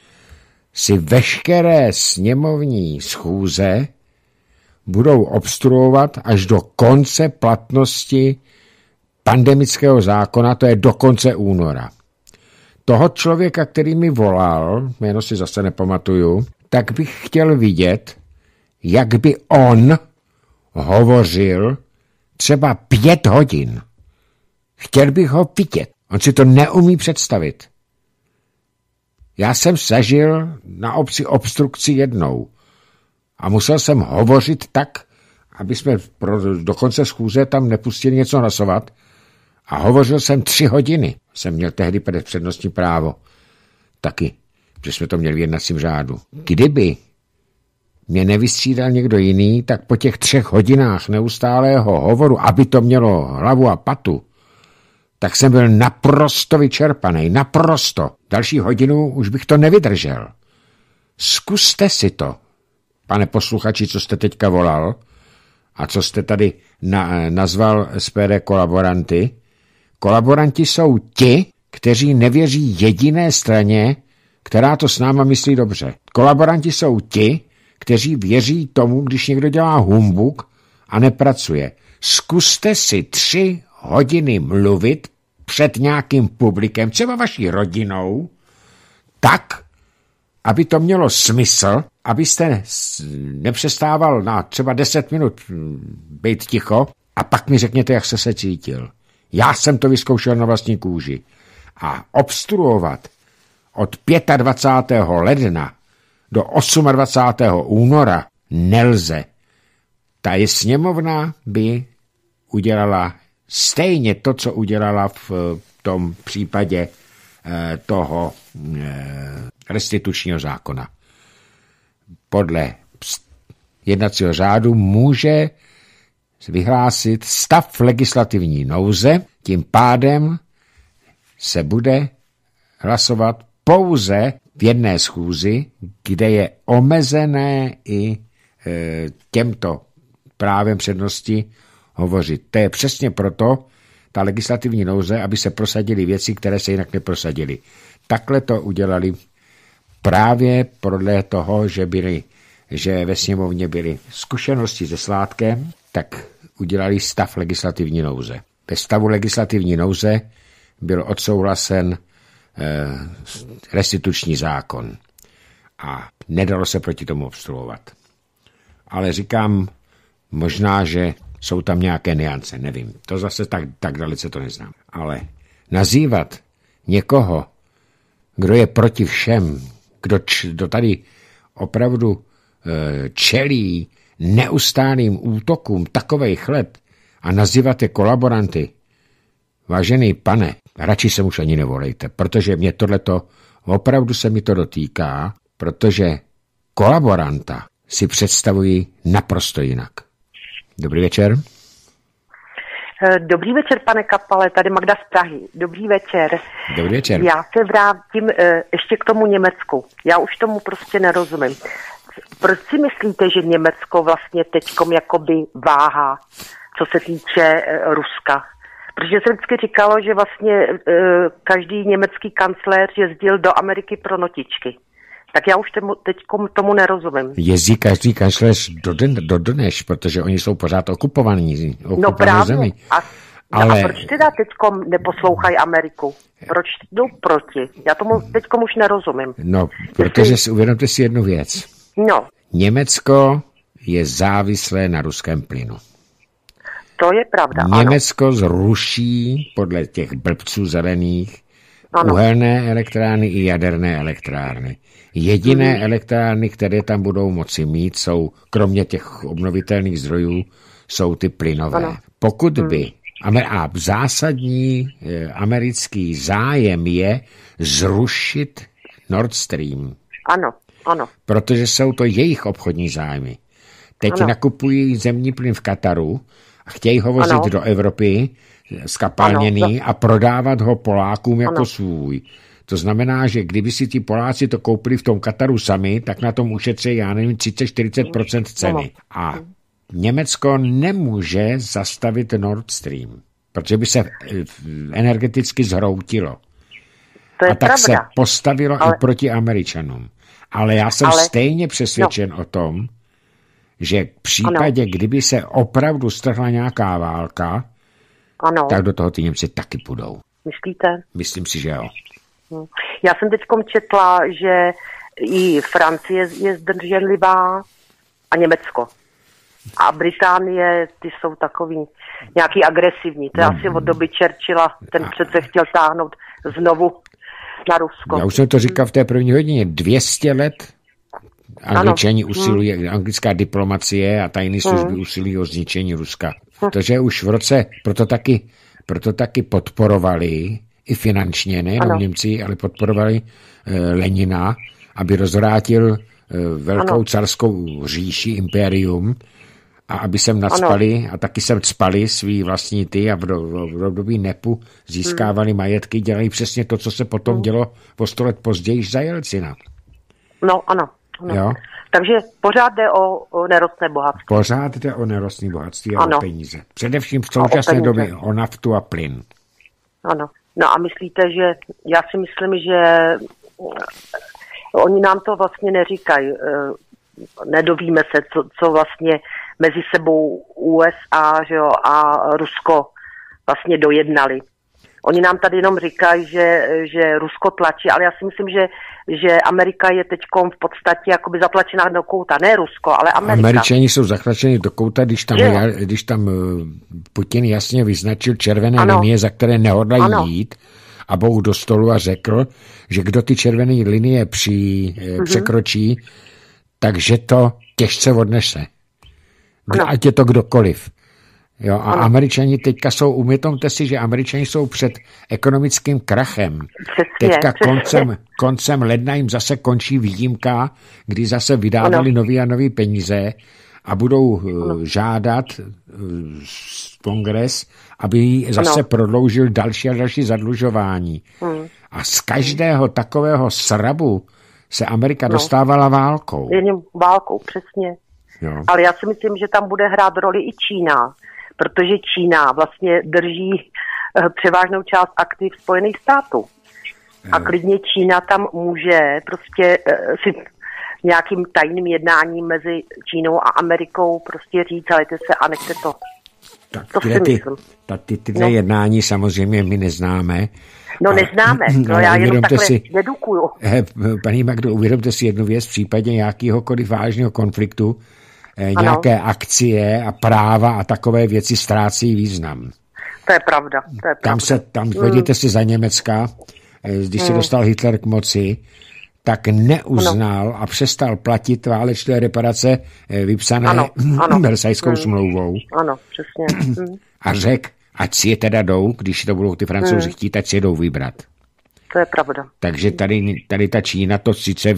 si veškeré sněmovní schůze budou obstruovat až do konce platnosti pandemického zákona, to je do konce února. Toho člověka, který mi volal, jméno si zase nepamatuju, tak bych chtěl vidět, jak by on hovořil třeba pět hodin. Chtěl bych ho vidět. On si to neumí představit. Já jsem zažil na obci obstrukci jednou a musel jsem hovořit tak, aby jsme pro, do konce schůze tam nepustili něco hlasovat a hovořil jsem tři hodiny. Jsem měl tehdy přednostní právo. Taky, že jsme to měli v jednacím řádu. Kdyby mě nevystřídal někdo jiný, tak po těch třech hodinách neustálého hovoru, aby to mělo hlavu a patu, tak jsem byl naprosto vyčerpaný, naprosto. Další hodinu už bych to nevydržel. Zkuste si to, pane posluchači, co jste teďka volal a co jste tady na, nazval S P D kolaboranty. Kolaboranti jsou ti, kteří nevěří jediné straně, která to s náma myslí dobře. Kolaboranti jsou ti, kteří věří tomu, když někdo dělá humbuk a nepracuje. Zkuste si tři hodiny mluvit před nějakým publikem, třeba vaší rodinou, tak, aby to mělo smysl, abyste nepřestával na třeba deset minut být ticho a pak mi řekněte, jak jste se cítil. Já jsem to vyzkoušel na vlastní kůži. A obstruovat od dvacátého pátého ledna do dvacátého osmého února nelze. Ta je sněmovna by udělala stejně to, co udělala v tom případě eh, toho eh, restitučního zákona. Podle jednacího řádu může vyhlásit stav legislativní nouze, tím pádem se bude hlasovat pouze v jedné schůzi, kde je omezené i e, těmto právem přednosti hovořit. To je přesně proto ta legislativní nouze, aby se prosadily věci, které se jinak neprosadily. Takhle to udělali právě podle toho, že, byli, že ve sněmovně byly zkušenosti se Sládkem, tak udělali stav legislativní nouze. Ve stavu legislativní nouze byl odsouhlasen eh, restituční zákon a nedalo se proti tomu obstruovat. Ale říkám, možná, že jsou tam nějaké nuance, nevím. To zase tak, tak dalece to neznám. Ale nazývat někoho, kdo je proti všem, kdo, č, kdo tady opravdu eh, čelí neustálým útokům takovejch let a nazývat je kolaboranty, vážený pane, radši se už ani nevolejte, protože mě tohleto, opravdu se mi to dotýká, protože kolaboranta si představují naprosto jinak. Dobrý večer. Dobrý večer, pane Kapale, tady Magda z Prahy. Dobrý večer. Dobrý večer. Já se vrátím uh, ještě k tomu Německu. Já už tomu prostě nerozumím. Proč si myslíte, že Německo vlastně teďkom jakoby váhá, co se týče uh, Ruska? Protože se vždycky říkalo, že vlastně uh, každý německý kancléř jezdil do Ameriky pro notičky. Tak já už tomu, teďkom tomu nerozumím. Jezdí každý kancléř do, do Doneš, protože oni jsou pořád okupovaní. okupovaní no právě. Zemi. A, Ale... a proč teda teďkom neposlouchají Ameriku? Proč jdou proti? Já tomu teďkom už nerozumím. No, protože si uvědomte si jednu věc. No. Německo je závislé na ruském plynu. To je pravda, Německo ano. zruší podle těch blbců zelených ano. uhelné elektrárny i jaderné elektrárny. Jediné hmm. elektrárny, které tam budou moci mít, jsou, kromě těch obnovitelných zdrojů, jsou ty plynové. Ano. Pokud hmm. by, a zásadní eh, americký zájem je zrušit Nord Stream. Ano, ano. Protože jsou to jejich obchodní zájmy. Teď ano. nakupují zemní plyn v Kataru a chtějí ho vozit ano. do Evropy skapalněný a prodávat ho Polákům jako ano. svůj. To znamená, že kdyby si ti Poláci to koupili v tom Kataru sami, tak na tom ušetří, já nevím, třicet až čtyřicet procent ceny. A Německo nemůže zastavit Nord Stream, protože by se energeticky zhroutilo. To je a tak pravda. se postavilo ale... i proti Američanům. Ale já jsem ale... stejně přesvědčen no. o tom, že v případě, ano. kdyby se opravdu strhla nějaká válka, ano. tak do toho ty Němci taky půjdou. Myslíte? Myslím si, že jo. Já jsem teďkom četla, že i Francie je zdrženlivá a Německo. A Británie, ty jsou takový nějaký agresivní. To je no. asi od doby Churchilla, ten a... přece chtěl táhnout znovu na Rusko. Já už jsem to říkal v té první hodině. dvě stě let Angličani usilují, hmm. anglická diplomacie a tajné služby hmm. usilují o zničení Ruska. Hmm. Takže už v roce, proto taky, proto taky podporovali i finančně, nejenom ano. Němci, ale podporovali e, Lenina, aby rozvrátil e, velkou ano. carskou říši, impérium, a aby sem nadspali, ano. a taky sem cpali svý vlastní ty a v, v, v období nepu získávali hmm. majetky, dělali přesně to, co se potom hmm. dělo po sto let později za Jelcina. No, ano. ano. Jo? Takže pořád jde o, o nerostné bohatství. Pořád jde o nerostné bohatství a ano. o peníze. Především v současné době o naftu a plyn. Ano. No a myslíte, že já si myslím, že oni nám to vlastně neříkají. Nedovíme se, co, co vlastně mezi sebou U S A, že jo, a Rusko vlastně dojednali. Oni nám tady jenom říkají, že, že Rusko tlačí, ale já si myslím, že, že Amerika je teďkom v podstatě jakoby zatlačená do kouta. Ne Rusko, ale Amerika. Američani jsou zatlačeni do kouta, když tam, je, když tam Putin jasně vyznačil červené ano. linie, za které nehodlají ano. jít, a bohu do stolu a řekl, že kdo ty červené linie při, mm-hmm. překročí, takže to těžce odnese. Ano. Ať je to kdokoliv. Jo, a ano. Američani teďka jsou, uvědomte si, že Američani jsou před ekonomickým krachem. Přesně, teďka přesně. koncem, koncem ledna jim zase končí výjimka, kdy zase vydávali nový a nový peníze a budou ano. žádat kongres, aby zase ano. prodloužil další a další zadlužování. Hmm. A z každého takového srabu se Amerika no. dostávala válkou. Jenom válkou, přesně. Jo. Ale já si myslím, že tam bude hrát roli i Čína, protože Čína vlastně drží převážnou část aktiv Spojených států. A klidně Čína tam může prostě si nějakým tajným jednáním mezi Čínou a Amerikou prostě říct, ale se a nechte to. Tak to ty, ty, ty, tyhle no. jednání samozřejmě my neznáme. No neznáme, no já jenom takhle si, dedukuju. Paní Magdo, uvědomte si jednu věc, v případě nějakýhokoliv vážného konfliktu ano. nějaké akcie a práva a takové věci ztrácí význam. To je pravda, to je pravda. Tam se, tam vedíte si za Německa, když se mm. dostal Hitler k moci, tak neuznal ano. a přestal platit válečné reparace vypsané ano, ano. Versajskou mm. smlouvou. Ano, přesně. Mm. A řekl, ať si je teda jdou, když to budou ty Francouzi mm. chtít, ať si je jdou vybrat. To je pravda. Takže tady, tady ta Čína to sice,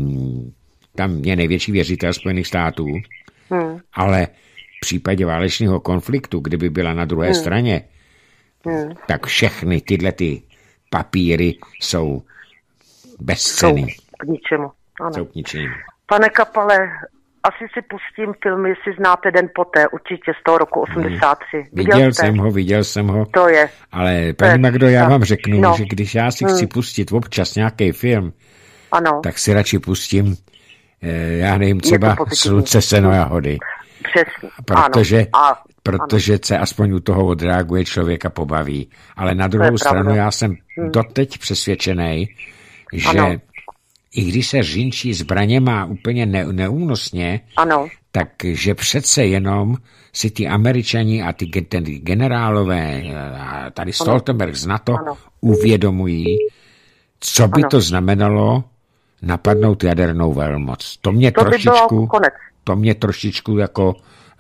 tam je největší věřitel Spojených států, Hmm. ale v případě válečného konfliktu, kdyby byla na druhé hmm. straně, hmm. tak všechny tyhle ty papíry jsou bez ceny. Jsou k ničemu. Ano. Jsou k ničemu. Pane Kapale, asi si pustím film, jestli znáte Den poté, určitě z toho roku osmdesát tři. Hmm. Viděl, viděl jsem ho, viděl jsem ho. To je. Ale paní Magdo, já vám řeknu, no. že když já si hmm. chci pustit občas nějaký film, ano. tak si radši pustím já nevím, třeba Slunce, seno, jahody. Přesně. Protože, ano. A, protože se aspoň u toho odreaguje, člověka pobaví. Ale na druhou stranu pravda. já jsem hmm. doteď přesvědčený, že ano. i když se řinčí zbraněma úplně ne, neúnosně, ano. takže přece jenom si ty Američani a ty generálové, a tady Stoltenberg z NATO, ano. uvědomují, co by ano. to znamenalo napadnout jadernou velmoc. To mě to trošičku, by to mě trošičku jako,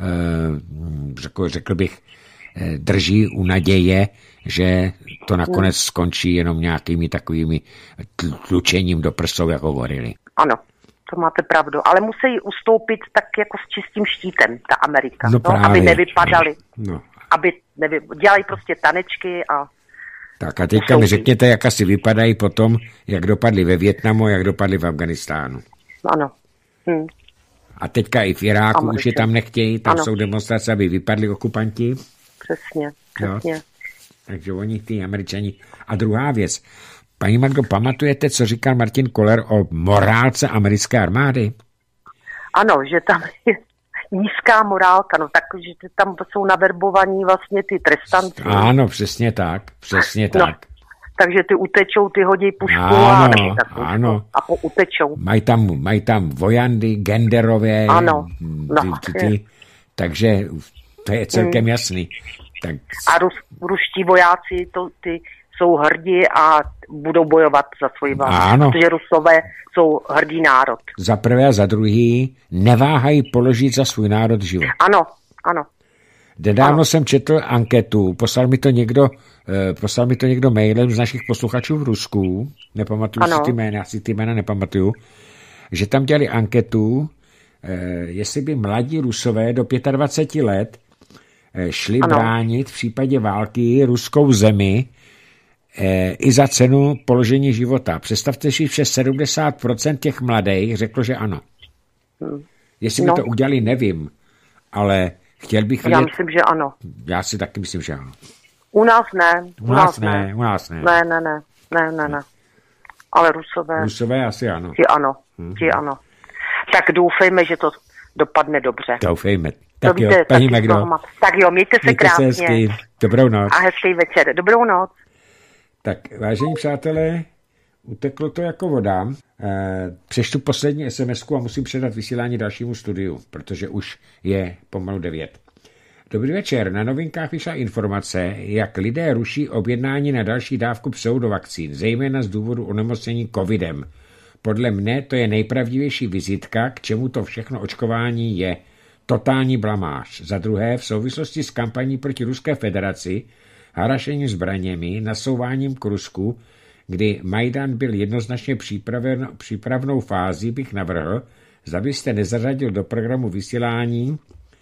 eh, řekl, řekl bych, eh, drží u naděje, že to nakonec skončí jenom nějakými takovými tlučením do prsou, jak hovorili. Ano, to máte pravdu. Ale musí ustoupit tak jako s čistým štítem, ta Amerika. No no, aby nevypadali. No. Aby nevy... Dělají prostě tanečky a tak a teďka mi řekněte, jak asi vypadají potom, jak dopadli ve Vietnamu, jak dopadli v Afganistánu. Ano. Hm. A teďka i v Iráku Američan. Už je tam nechtějí, tam ano. Jsou demonstrace, aby vypadli okupanti. Přesně, přesně. Jo. Takže oni ty Američani. A druhá věc. Paní Magdo, pamatujete, co říkal Martin Koller o morálce americké armády? Ano, že tam je nízká morálka, no tak, že tam jsou naverbovaní vlastně ty trestanci. Ano, přesně tak, přesně no, tak. Takže ty utečou, ty hodí pušku ano, a, tak, ano. a po utečou. Mají tam, mají tam vojandy, genderové. Ano, no, ty, ty, ty, takže to je celkem hmm. jasný. Tak... A rus, ruští vojáci, to, ty jsou hrdí a budou bojovat za svoji vlast. Protože Rusové jsou hrdý národ. Za prvé a za druhý neváhají položit za svůj národ život. Ano, ano. Nedávno ano. jsem četl anketu, poslal mi to někdo, eh, poslal mi to někdo mailem z našich posluchačů v Rusku, nepamatuju ano. si ty jména, asi ty jména nepamatuju, že tam dělali anketu, eh, jestli by mladí Rusové do dvacet pět let eh, šli ano. bránit v případě války ruskou zemi eh, i za cenu položení života. Představte si, že sedmdesát procent těch mladých řeklo, že ano. Hmm. Jestli no. by to udělali, nevím, ale chtěl bych Já myslím, že ano. Já si taky myslím, že ano. U nás ne. U, u nás, nás ne. ne. U nás ne. Ne, ne, ne. Ne, ne, ne. Ale Rusové... Rusové asi ano. Ti ano. Hmm. Ti ano. Tak doufejme, že to dopadne dobře. Doufejme. Tak to jo, víte, paní Magdo. Tak jo, mějte se mějte krásně. Se hezky. Dobrou noc. A hezký večer. Dobrou noc. Tak, vážení přátelé, uteklo to jako voda. E, přečtu poslední es em esku a musím předat vysílání dalšímu studiu, protože už je pomalu devět. Dobrý večer. Na novinkách vyšla informace, jak lidé ruší objednání na další dávku pseudovakcín, zejména z důvodu onemocnění covidem. Podle mne to je nejpravdivější vizitka, k čemu to všechno očkování je. Totální blamáž. Za druhé, v souvislosti s kampaní proti Ruské federaci, harašením zbraněmi, nasouváním k Rusku, kdy Majdan byl jednoznačně připraven, přípravnou fází, bych navrhl, zda byste nezařadil do programu vysílání,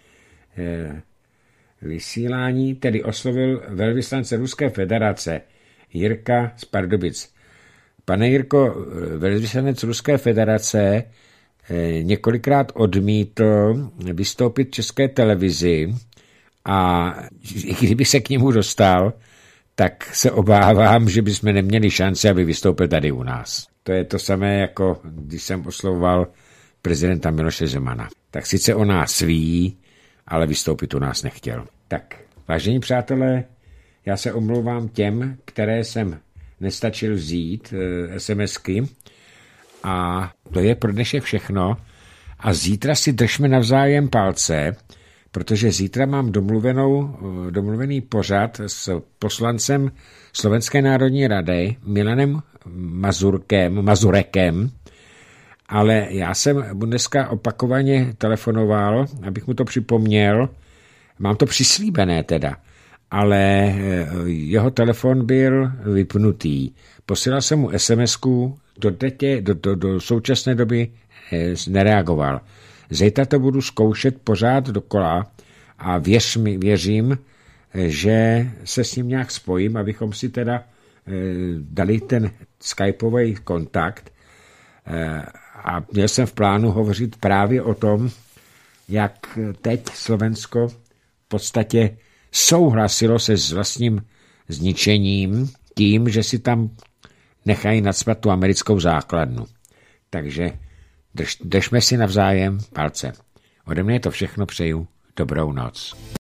eh, vysílání, tedy oslovil velvyslance Ruské federace Jirka z Pardubic. Pane Jirko, velvyslanec Ruské federace eh, několikrát odmítl vystoupit v České televizi a kdyby se k němu dostal, tak se obávám, že bychom neměli šanci, aby vystoupil tady u nás. To je to samé, jako když jsem oslovoval prezidenta Miloše Zemana. Tak sice o nás ví, ale vystoupit u nás nechtěl. Tak, vážení přátelé, já se omlouvám těm, které jsem nestačil vzít, eh, SMSky. A to je pro dnešek všechno. A zítra si držme navzájem palce, protože zítra mám domluvenou, domluvený pořad s poslancem Slovenské národní rady Milanem Mazurkem, Mazurekem, ale já jsem mu dneska opakovaně telefonoval, abych mu to připomněl, mám to přislíbené teda, ale jeho telefon byl vypnutý. Posílal jsem mu SMSku, do, detě, do, do, do současné doby nereagoval. Zítra to budu zkoušet pořád dokola a věř mi, věřím, že se s ním nějak spojím, abychom si teda e, dali ten skypový kontakt. E, a měl jsem v plánu hovořit právě o tom, jak teď Slovensko v podstatě souhlasilo se s vlastním zničením tím, že si tam nechají nacpat tu americkou základnu. Takže Drž, držme si navzájem palce. Ode mě je to všechno, přeju dobrou noc.